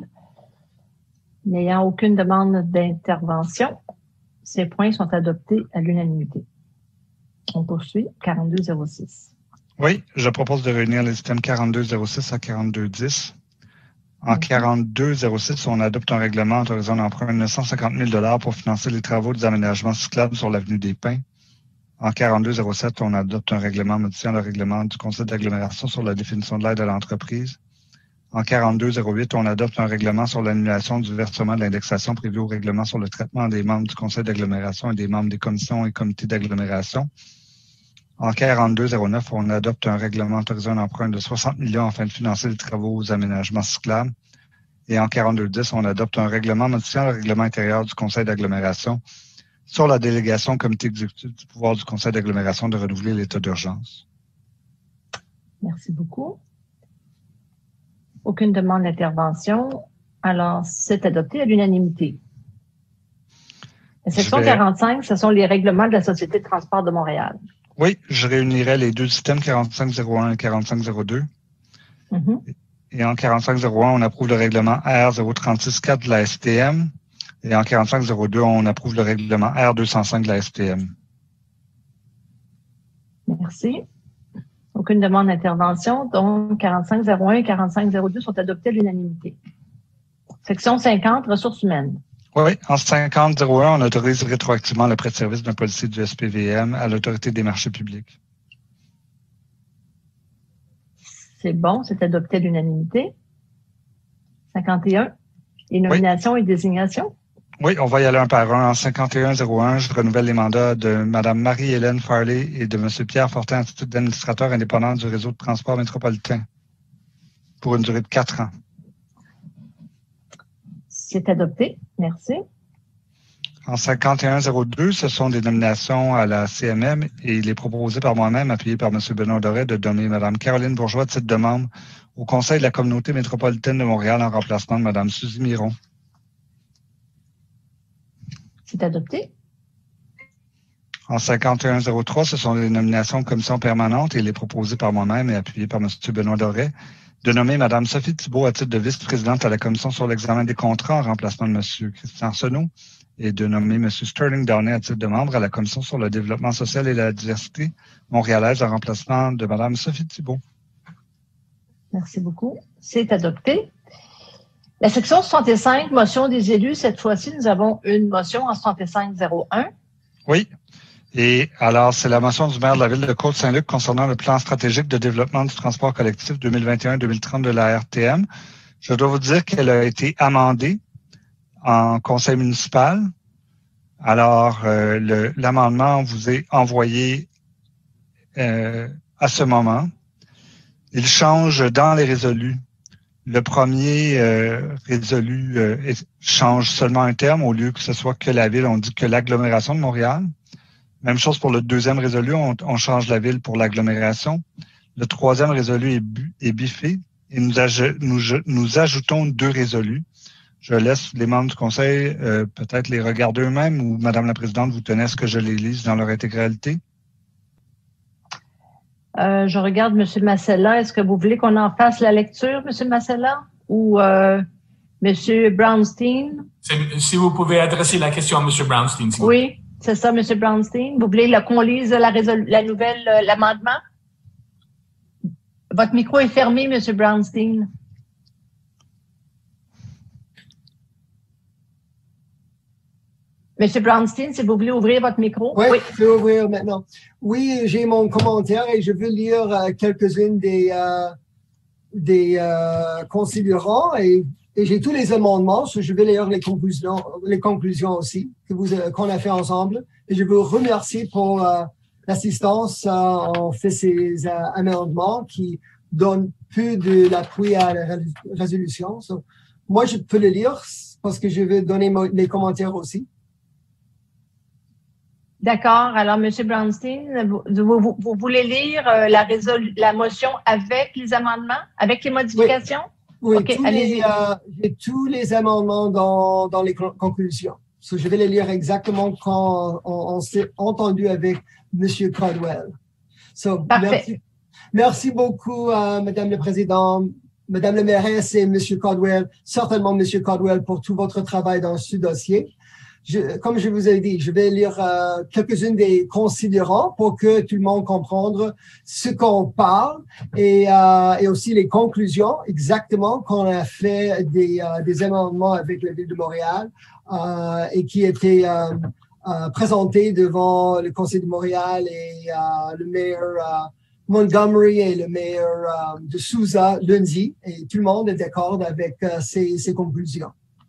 N'ayant aucune demande d'intervention, ces points sont adoptés à l'unanimité. On poursuit. quarante-deux zéro six. Oui, je propose de réunir les items quarante-deux zéro six à quarante-deux dix. En quarante-deux zéro six, on adopte un règlement autorisant l'emprunt de neuf cent cinquante mille dollars pour financer les travaux des aménagements cyclables sur l'avenue des Pins. En quarante-deux zéro sept, on adopte un règlement modifiant le règlement du Conseil d'agglomération sur la définition de l'aide à l'entreprise. En quarante-deux zéro huit, on adopte un règlement sur l'annulation du versement de l'indexation prévu au règlement sur le traitement des membres du Conseil d'agglomération et des membres des commissions et comités d'agglomération. En quarante-deux zéro neuf, on adopte un règlement autorisant un emprunt de soixante millions afin de financer les travaux aux aménagements cyclables. Et en quarante-deux dix, on adopte un règlement modifiant le règlement intérieur du Conseil d'agglomération sur la délégation au comité exécutif du pouvoir du Conseil d'agglomération de renouveler l'état d'urgence. Merci beaucoup. Aucune demande d'intervention. Alors, c'est adopté à l'unanimité. La section vais... quarante-cinq, ce sont les règlements de la Société de transport de Montréal. Oui, je réunirai les deux systèmes quarante-cinq zéro un et quarante-cinq zéro deux. Mm-hmm. Et en quarante-cinq zéro un, on approuve le règlement R zéro trente-six quatre de la S T M. Et en quarante-cinq zéro deux, on approuve le règlement R deux cent cinq de la S T M. Merci. Aucune demande d'intervention. Donc, quarante-cinq zéro un et quarante-cinq zéro deux sont adoptés à l'unanimité. Section cinquante, ressources humaines. Oui, en cinquante zéro un, on autorise rétroactivement le prêt de service d'un policier du S P V M à l'Autorité des marchés publics. C'est bon, c'est adopté à l'unanimité. cinquante et un, les nominations oui. et désignations. Oui, on va y aller un par un. En cinquante et un zéro un, je renouvelle les mandats de Mme Marie-Hélène Farley et de M. Pierre Fortin à titre d'administrateur indépendant du réseau de transport métropolitain pour une durée de quatre ans. C'est adopté. Merci. En cinquante et un zéro deux, ce sont des nominations à la C M M et il est proposé par moi-même, appuyé par M. Benoît Doré, de nommer Mme Caroline Bourgeois à titre de membre au Conseil de la communauté métropolitaine de Montréal en remplacement de Mme Suzy Miron. C'est adopté. En cinquante et un zéro trois, ce sont des nominations aux commissions permanentes et il est proposé par moi-même et appuyé par M. Benoît Doré de nommer Mme Sophie Thibault à titre de vice-présidente à la Commission sur l'examen des contrats en remplacement de M. Christian Arsenault et de nommer M. Sterling Downey à titre de membre à la Commission sur le développement social et la diversité montréalaise en remplacement de Mme Sophie Thibault. Merci beaucoup. C'est adopté. La section soixante-cinq, motion des élus. Cette fois-ci, nous avons une motion en soixante-cinq zéro un. Oui. Et alors, c'est la motion du maire de la ville de Côte-Saint-Luc concernant le plan stratégique de développement du transport collectif deux mille vingt et un à deux mille trente de la R T M. Je dois vous dire qu'elle a été amendée en conseil municipal. Alors, euh, le, l'amendement vous est envoyé euh, à ce moment. Il change dans les résolus. Le premier euh, résolu euh, change seulement un terme au lieu que ce soit que la ville, on dit que l'agglomération de Montréal. Même chose pour le deuxième résolu, on, on change la ville pour l'agglomération. Le troisième résolu est, bu, est biffé et nous, aj- nous, nous ajoutons deux résolus. Je laisse les membres du conseil euh, peut-être les regarder eux-mêmes ou Madame la Présidente, vous tenez à ce que je les lise dans leur intégralité? Euh, je regarde M. Massella. Est-ce que vous voulez qu'on en fasse la lecture, M. Massella, ou euh, M. Brownstein? C'est, si vous pouvez adresser la question à M. Brownstein. Si oui, C'est ça, M. Brownstein? Vous voulez qu'on lise la, la nouvelle, l'amendement? Votre micro est fermé, M. Brownstein. M. Brownstein, si vous voulez ouvrir votre micro. Oui, oui. Je vais ouvrir maintenant. Oui, j'ai mon commentaire et je veux lire euh, quelques-unes des, euh, des euh, considérants et, et j'ai tous les amendements. Je vais lire les conclusions, les conclusions aussi que vous, euh, qu'on a fait ensemble. Et je vous remercie pour euh, l'assistance. Euh, on fait ces euh, amendements qui donnent plus de l'appui à la résolution. So, moi, je peux le lire parce que je vais donner les commentaires aussi. D'accord. Alors, M. Brownstein, vous, vous, vous voulez lire euh, la, résolu- la motion avec les amendements, avec les modifications? Oui, oui okay, tous les, euh, j'ai tous les amendements dans, dans les conclusions. So, je vais les lire exactement quand on, on s'est entendu avec M. Caldwell. So, Parfait. Merci, merci beaucoup, euh, Madame le Président, Madame le mairesse et M. Caldwell, certainement M. Caldwell pour tout votre travail dans ce dossier. Je, comme je vous ai dit, je vais lire euh, quelques-unes des considérants pour que tout le monde comprenne ce qu'on parle et, euh, et aussi les conclusions exactement qu'on a fait des, euh, des amendements avec la Ville de Montréal euh, et qui étaient euh, euh, présentés devant le Conseil de Montréal et euh, le maire euh, Montgomery et le maire euh, de Souza lundi. Et tout le monde est d'accord avec euh, ces, ces conclusions.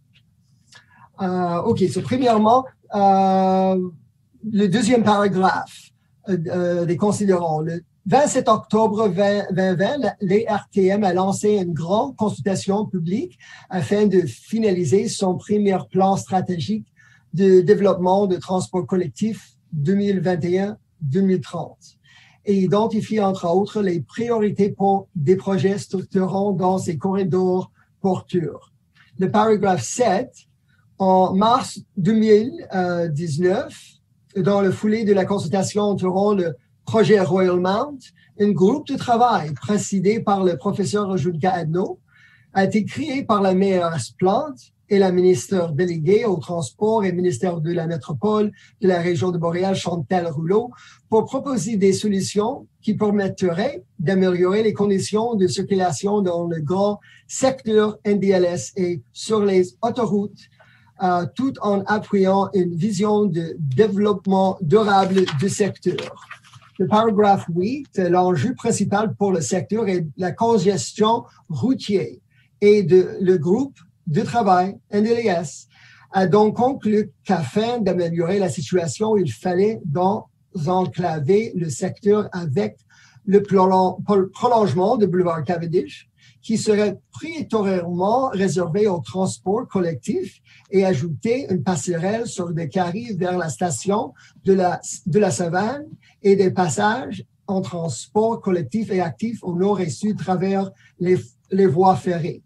Euh, OK, so, premièrement, euh, le deuxième paragraphe euh, euh, des considérants. Le vingt-sept octobre vingt vingt, l'A R T M a lancé une grande consultation publique afin de finaliser son premier plan stratégique de développement de transport collectif deux mille vingt et un à deux mille trente et identifie entre autres les priorités pour des projets structurants dans ces corridors porteurs. Le paragraphe sept, en mars deux mille dix-neuf, dans le foulée de la consultation entourant le projet Royal Mount, un groupe de travail présidé par le professeur Julka Adno a été créé par la mairesse Plante et la ministre déléguée au transport et ministère de la métropole de la région de Montréal, Chantal Rouleau, pour proposer des solutions qui permettraient d'améliorer les conditions de circulation dans le grand secteur N D L S et sur les autoroutes, Euh, tout en appuyant une vision de développement durable du secteur. Le paragraphe huit, l'enjeu principal pour le secteur est la congestion routière et de, le groupe de travail N D L S a donc conclu qu'afin d'améliorer la situation, il fallait donc enclaver le secteur avec le prolongement de boulevard Cavendish, qui serait prioritairement réservé au transport collectif et ajouter une passerelle sur des carrés vers la station de la, de la Savane et des passages en transport collectif et actif au nord et sud à travers les, les voies ferrées.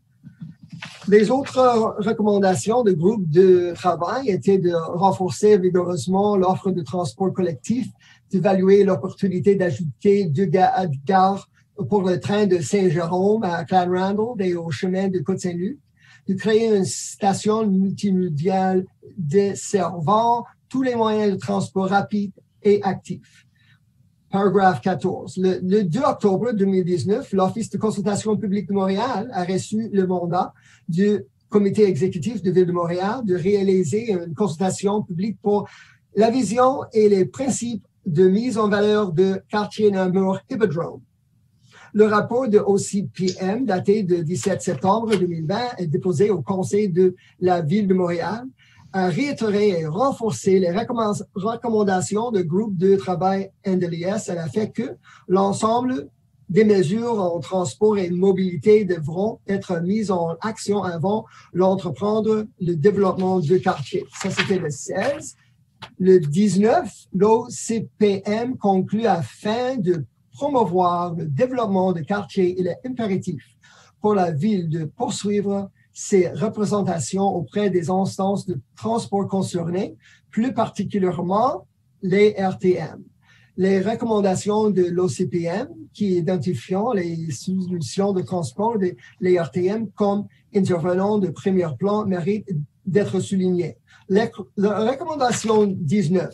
Les autres recommandations du groupe de travail étaient de renforcer vigoureusement l'offre de transport collectif, d'évaluer l'opportunité d'ajouter deux gares pour le train de Saint-Jérôme à Clanrandall et au chemin de Côte-Saint-Luc, de créer une station multimodale desservant tous les moyens de transport rapides et actifs. Paragraphe quatorze. Le, le deux octobre deux mille dix-neuf, l'Office de consultation publique de Montréal a reçu le mandat du comité exécutif de Ville de Montréal de réaliser une consultation publique pour la vision et les principes de mise en valeur de quartier Namur Hippodrome. Le rapport de O C P M, daté de dix-sept septembre deux mille vingt, est déposé au Conseil de la Ville de Montréal, a réitéré et renforcé les recommandations du groupe de travail N D L S à la fait que l'ensemble des mesures en transport et mobilité devront être mises en action avant d'entreprendre le développement du quartier. Ça, c'était le seize. Le dix-neuf, l'O C P M conclut afin de promouvoir le développement de quartier, il est impératif pour la ville de poursuivre ses représentations auprès des instances de transport concernées, plus particulièrement les R T M. Les recommandations de l'O C P M qui identifient les solutions de transport des les R T M comme intervenants de premier plan méritent d'être soulignées. La recommandation dix-neuf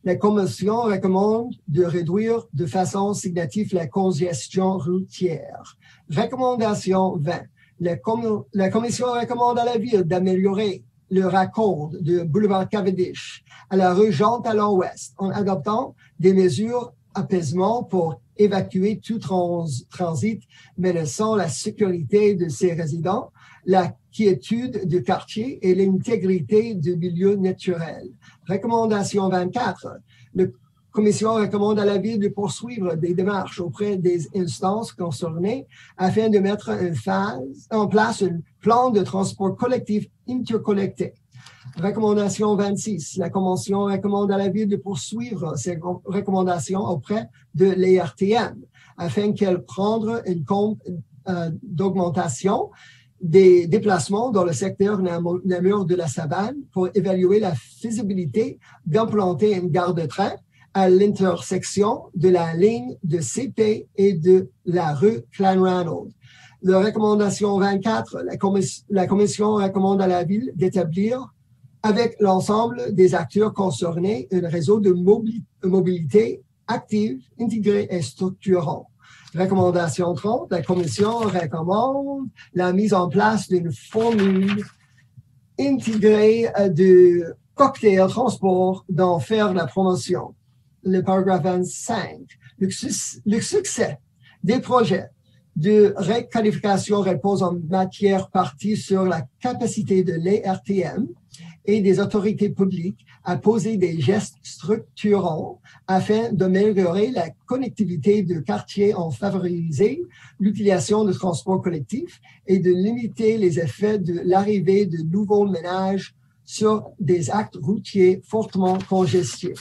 la Commission recommande de réduire de façon significative la congestion routière. Recommandation vingt. La, com la Commission recommande à la Ville d'améliorer le raccord de boulevard Cavendish à la rue Jean-Talon-Ouest en adoptant des mesures apaisement pour évacuer tout trans transit menaçant la sécurité de ses résidents, la quiétude du quartier et l'intégrité du milieu naturel. Recommandation vingt-quatre. La Commission recommande à la Ville de poursuivre des démarches auprès des instances concernées afin de mettre en, phase, en place un plan de transport collectif interconnecté. Recommandation vingt-six. La Commission recommande à la Ville de poursuivre ses recommandations auprès de l'A R T M afin qu'elle prenne une compte euh, d'augmentation des déplacements dans le secteur Namur de la Savane pour évaluer la faisabilité d'implanter une gare de train à l'intersection de la ligne de C P et de la rue Clanranald. La recommandation vingt-quatre. La, commis la Commission recommande à la Ville d'établir avec l'ensemble des acteurs concernés un réseau de mobili mobilité active, intégré et structurant. Recommandation trente. La Commission recommande la mise en place d'une formule intégrée de cocktail transport d'en faire la promotion. Le paragraphe vingt-cinq. Le, su le succès des projets de requalification repose en matière partie sur la capacité de l'A R T M et des autorités publiques à poser des gestes structurants afin d'améliorer la connectivité de quartiers en favoriser l'utilisation de transports collectifs et de limiter les effets de l'arrivée de nouveaux ménages sur des actes routiers fortement congestionés.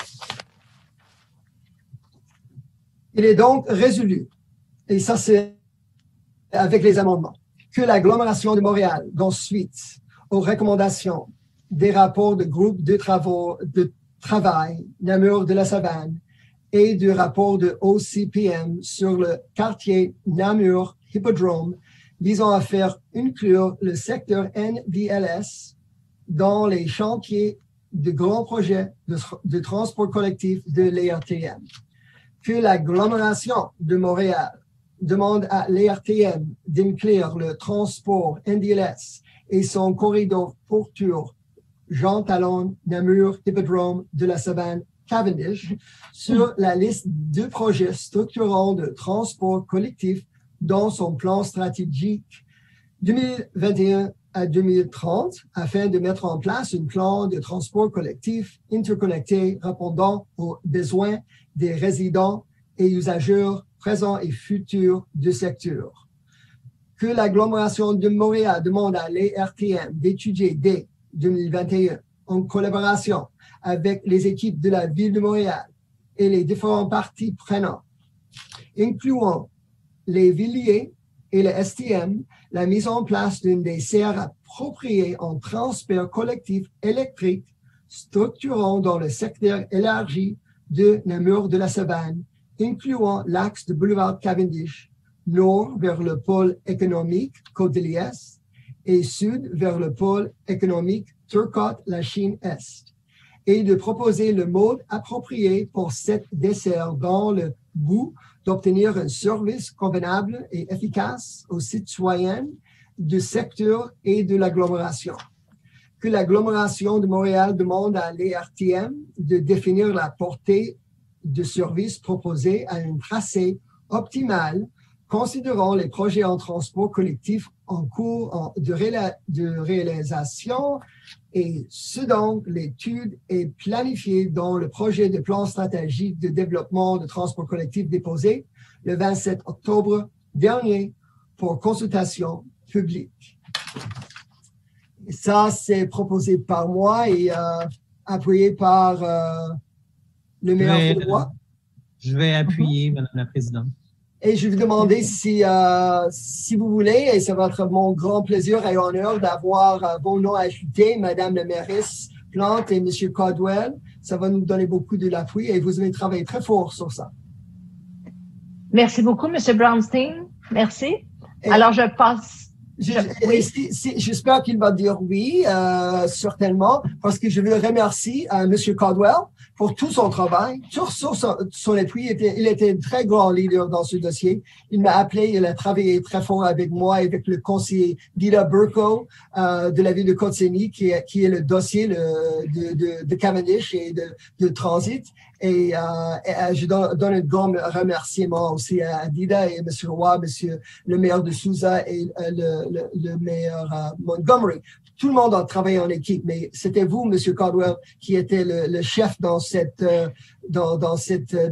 Il est donc résolu, et ça c'est avec les amendements, que l'agglomération de Montréal, donne suite aux recommandations des rapports de groupe de travaux de travail Namur de la Savane et du rapport de O C P M sur le quartier Namur Hippodrome visant à faire inclure le secteur N V L S dans les chantiers de grands projets de, de transport collectif de l'A R T M. Que l'agglomération de Montréal demande à l'A R T M d'inclure le transport N V L S et son corridor portuaire Jean Talon, Namur, Hippodrome de la Savane, Cavendish, sur la liste de projets structurants de transport collectif dans son plan stratégique deux mille vingt et un à deux mille trente, afin de mettre en place un plan de transport collectif interconnecté répondant aux besoins des résidents et usagers présents et futurs du secteur. Que l'agglomération de Montréal demande à l'A R T M d'étudier dès deux mille vingt et un, en collaboration avec les équipes de la Ville de Montréal et les différents parties prenantes, incluant les villiers et le S T M, la mise en place d'une des serres appropriées en transport collectif électrique structurant dans le secteur élargi de Namur de la Savane, incluant l'axe de boulevard Cavendish, nord vers le pôle économique Côte-de-Liesse et sud vers le pôle économique Turcotte-la-Chine-Est, et de proposer le mode approprié pour cette dessert dans le but d'obtenir un service convenable et efficace aux citoyens du secteur et de l'agglomération. Que l'agglomération de Montréal demande à l'A R T M de définir la portée de services proposés à un tracé optimal, considérant les projets en transport collectif en cours de, réla de réalisation et ce dont l'étude est planifiée dans le projet de plan stratégique de développement de transport collectif déposé le vingt-sept octobre dernier pour consultation publique. Et ça, c'est proposé par moi et euh, appuyé par euh, le maire de Roy. Je vais appuyer, Madame la Présidente. Et je vais vous demander si, euh, si vous voulez, et ça va être mon grand plaisir et honneur d'avoir euh, vos noms ajoutés, Madame la mairesse Plante et Monsieur Caldwell. Ça va nous donner beaucoup de l'appui et vous avez travaillé très fort sur ça. Merci beaucoup, Monsieur Brownstein. Merci. Et alors, je passe, J'espère qu'il va dire oui, euh, certainement, parce que je veux remercier euh, M. Caldwell pour tout son travail, sur, sur son, son appui. Il était, il était un très grand leader dans ce dossier. Il m'a appelé, il a travaillé très fort avec moi, avec le conseiller Dita Burko euh, de la ville de Côte-Saint-Denis, qui est, qui est le dossier le, de, de, de Cavendish et de, de Transit. Et, euh, et je donne, donne un grand remerciement aussi à Dita et M. Roy, M. le maire de Sousa et euh, le, le, le maire euh, Montgomery. Tout le monde a travaillé en équipe, mais c'était vous, M. Caldwell, qui était le, le chef dans cette, euh, dans, dans cette, euh,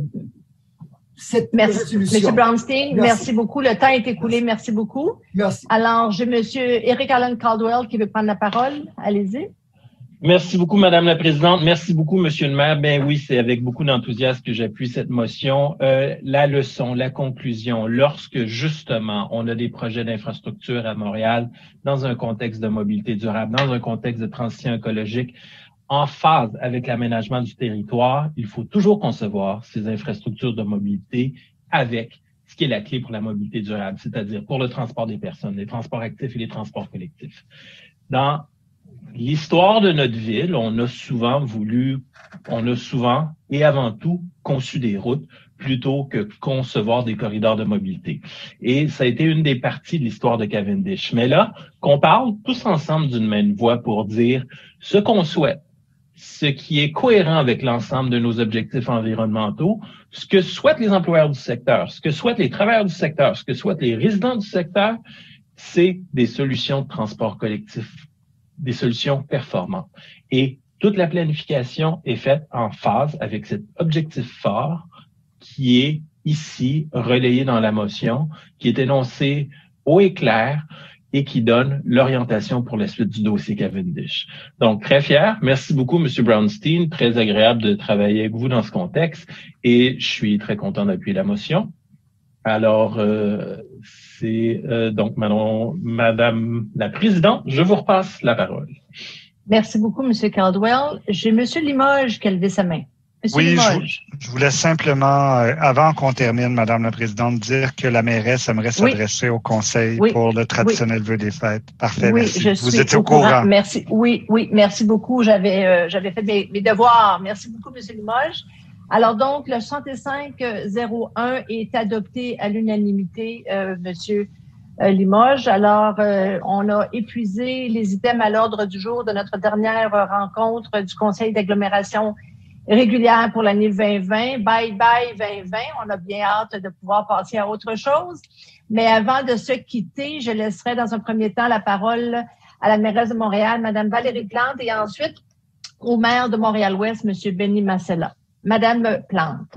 cette merci, résolution. M. Brownstein, merci. merci beaucoup. Le temps est écoulé. Merci beaucoup. Merci. Alors, j'ai M. Eric Allen Caldwell qui veut prendre la parole. Allez-y. Merci beaucoup, Madame la Présidente. Merci beaucoup, Monsieur le maire. Ben oui, c'est avec beaucoup d'enthousiasme que j'appuie cette motion. Euh, la leçon, la conclusion, lorsque justement on a des projets d'infrastructure à Montréal dans un contexte de mobilité durable, dans un contexte de transition écologique, en phase avec l'aménagement du territoire, il faut toujours concevoir ces infrastructures de mobilité avec ce qui est la clé pour la mobilité durable, c'est-à-dire pour le transport des personnes, les transports actifs et les transports collectifs. Dans l'histoire de notre ville, on a souvent voulu, on a souvent et avant tout conçu des routes plutôt que concevoir des corridors de mobilité. Et ça a été une des parties de l'histoire de Cavendish. Mais là, qu'on parle tous ensemble d'une même voix pour dire ce qu'on souhaite, ce qui est cohérent avec l'ensemble de nos objectifs environnementaux, ce que souhaitent les employeurs du secteur, ce que souhaitent les travailleurs du secteur, ce que souhaitent les résidents du secteur, c'est des solutions de transport collectif, des solutions performantes. Et toute la planification est faite en phase avec cet objectif fort qui est ici relayé dans la motion, qui est énoncé haut et clair et qui donne l'orientation pour la suite du dossier Cavendish. Donc, très fier. Merci beaucoup, M. Brownstein. Très agréable de travailler avec vous dans ce contexte et je suis très content d'appuyer la motion. Alors, euh, c'est euh, donc, madame, madame la Présidente, je vous repasse la parole. Merci beaucoup, M. Caldwell. J'ai M. Limoges qui a levé sa main. Monsieur oui, Limoges. Je, je voulais simplement, euh, avant qu'on termine, Madame la Présidente, dire que la mairesse aimerait s'adresser oui. au Conseil oui. pour le traditionnel oui. vœu des fêtes. Parfait, oui, merci. Je Vous suis étiez au courant. courant. Merci. Oui, oui, merci beaucoup. J'avais euh, j'avais fait mes, mes devoirs. Merci beaucoup, M. Limoges. Alors donc, le soixante-cinq zéro un est adopté à l'unanimité, euh, Monsieur euh, Limoges. Alors, euh, on a épuisé les items à l'ordre du jour de notre dernière rencontre du Conseil d'agglomération régulière pour l'année vingt vingt. Bye bye vingt vingt. On a bien hâte de pouvoir passer à autre chose. Mais avant de se quitter, je laisserai dans un premier temps la parole à la mairesse de Montréal, Madame Valérie Plante, et ensuite au maire de Montréal-Ouest, Monsieur Benny Massella. Madame Plante.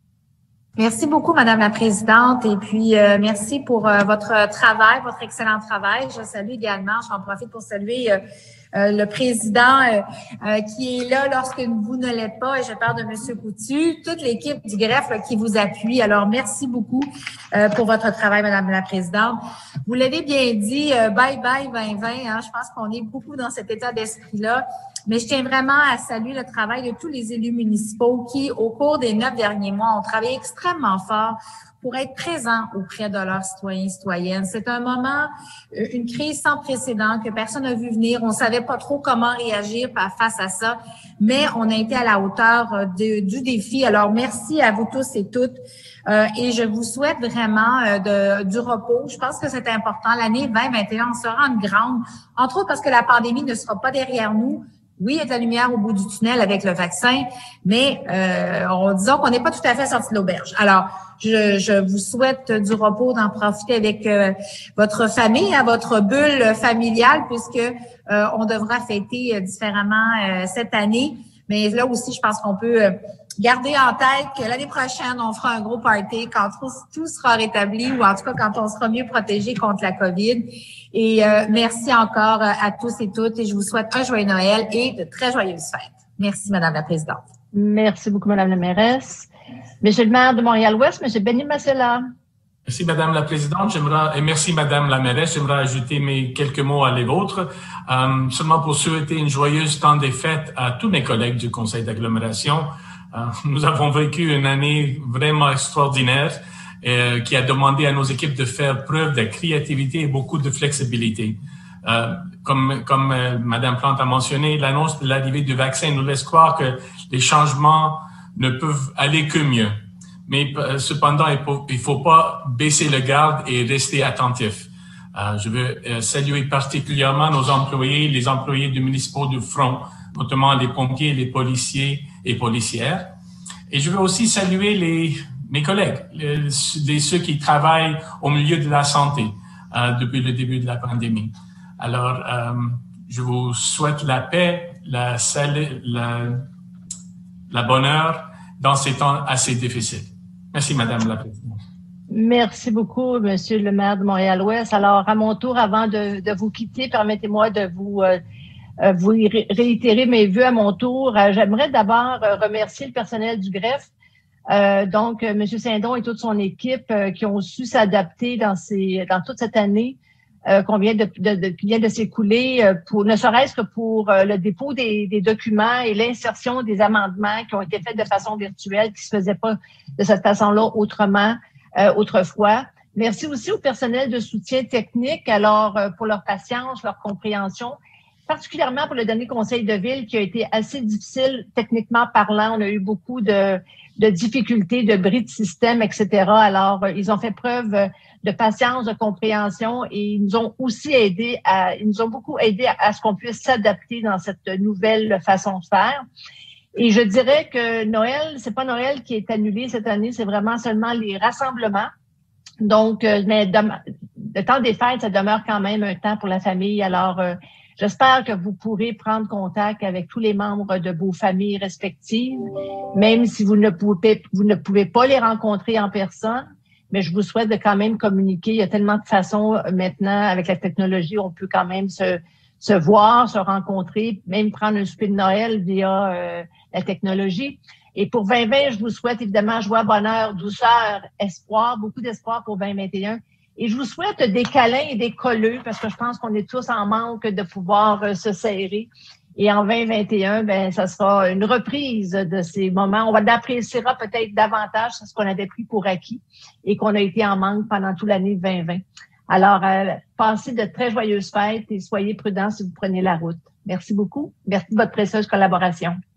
Merci beaucoup, Madame la Présidente, et puis euh, merci pour euh, votre travail, votre excellent travail. Je salue également, j'en profite pour saluer euh, euh, le président euh, euh, qui est là lorsque vous ne l'êtes pas, et je parle de Monsieur Coutu, toute l'équipe du greffe là, qui vous appuie. Alors, merci beaucoup euh, pour votre travail, Madame la Présidente. Vous l'avez bien dit, euh, bye bye vingt vingt, hein, je pense qu'on est beaucoup dans cet état d'esprit-là. Mais je tiens vraiment à saluer le travail de tous les élus municipaux qui, au cours des neuf derniers mois, ont travaillé extrêmement fort pour être présents auprès de leurs citoyens et citoyennes. C'est un moment, une crise sans précédent que personne n'a vu venir. On savait pas trop comment réagir face à ça, mais on a été à la hauteur de, du défi. Alors, merci à vous tous et toutes. Euh, et je vous souhaite vraiment euh, de, du repos. Je pense que c'est important. L'année vingt vingt et un sera une grande, entre autres parce que la pandémie ne sera pas derrière nous. Oui, il y a de la lumière au bout du tunnel avec le vaccin, mais euh, on, disons qu'on n'est pas tout à fait sorti de l'auberge. Alors, je, je vous souhaite du repos, d'en profiter avec euh, votre famille, hein, votre bulle familiale, puisque euh, on devra fêter euh, différemment euh, cette année. Mais là aussi, je pense qu'on peut euh, garder en tête que l'année prochaine, on fera un gros party quand tout, tout sera rétabli, ou en tout cas quand on sera mieux protégé contre la COVID. Et euh, merci encore à tous et toutes, et je vous souhaite un joyeux Noël et de très joyeuses fêtes. Merci, Madame la Présidente. Merci beaucoup, Madame la mairesse. Monsieur le maire de Montréal-Ouest, Monsieur Benny Massella. Merci, Madame la Présidente. J'aimerais, et merci, Madame la mairesse. J'aimerais ajouter mes quelques mots à les vôtres. Euh, seulement pour souhaiter une joyeuse temps des fêtes à tous mes collègues du Conseil d'agglomération. Euh, nous avons vécu une année vraiment extraordinaire. euh, qui a demandé à nos équipes de faire preuve de créativité et beaucoup de flexibilité. Euh, comme comme euh, Madame Plante a mentionné, l'annonce de l'arrivée du vaccin nous laisse croire que les changements ne peuvent aller que mieux. Mais euh, cependant, il faut, il faut pas baisser le garde et rester attentif. Euh, je veux euh, saluer particulièrement nos employés, les employés du municipaux du front, notamment les pompiers, les policiers et policières. Et je veux aussi saluer les mes collègues, les, les ceux qui travaillent au milieu de la santé euh, depuis le début de la pandémie. Alors, euh, je vous souhaite la paix, la, la, la bonheur dans ces temps assez difficiles. Merci, Madame la Présidente. Merci beaucoup, Monsieur le maire de Montréal-Ouest. Alors, à mon tour, avant de, de vous quitter, permettez-moi de vous, euh, vous réitérer mes vœux à mon tour. Euh, j'aimerais d'abord remercier le personnel du greffe. Euh, donc, M. Saindon et toute son équipe euh, qui ont su s'adapter dans ces, dans toute cette année Euh, qu'on vient de, de, de, qui vient de s'écouler, euh, pour ne serait-ce que pour euh, le dépôt des, des documents et l'insertion des amendements qui ont été faits de façon virtuelle, qui se faisaient pas de cette façon-là autrement euh, autrefois. Merci aussi au personnel de soutien technique, alors euh, pour leur patience, leur compréhension, particulièrement pour le dernier conseil de ville qui a été assez difficile techniquement parlant. On a eu beaucoup de, de difficultés, de bris de système, et cetera. Alors, euh, ils ont fait preuve de patience, de compréhension et ils nous ont aussi aidé à, ils nous ont beaucoup aidé à, à ce qu'on puisse s'adapter dans cette nouvelle façon de faire. Et je dirais que Noël, c'est pas Noël qui est annulé cette année, c'est vraiment seulement les rassemblements. Donc, euh, mais de, le temps des fêtes, ça demeure quand même un temps pour la famille. Alors, euh, j'espère que vous pourrez prendre contact avec tous les membres de vos familles respectives, même si vous ne pouvez, vous ne pouvez pas les rencontrer en personne. Mais je vous souhaite de quand même communiquer. Il y a tellement de façons maintenant, avec la technologie, on peut quand même se, se voir, se rencontrer, même prendre un souper de Noël via euh, la technologie. Et pour vingt vingt, je vous souhaite évidemment joie, bonheur, douceur, espoir, beaucoup d'espoir pour vingt vingt et un. Et je vous souhaite des câlins et des colleux, parce que je pense qu'on est tous en manque de pouvoir euh, se serrer. Et en vingt vingt et un, ben, ça sera une reprise de ces moments. On va l'appréciera peut-être davantage ce qu'on avait pris pour acquis et qu'on a été en manque pendant toute l'année vingt vingt. Alors, euh, passez de très joyeuses fêtes et soyez prudents si vous prenez la route. Merci beaucoup. Merci de votre précieuse collaboration.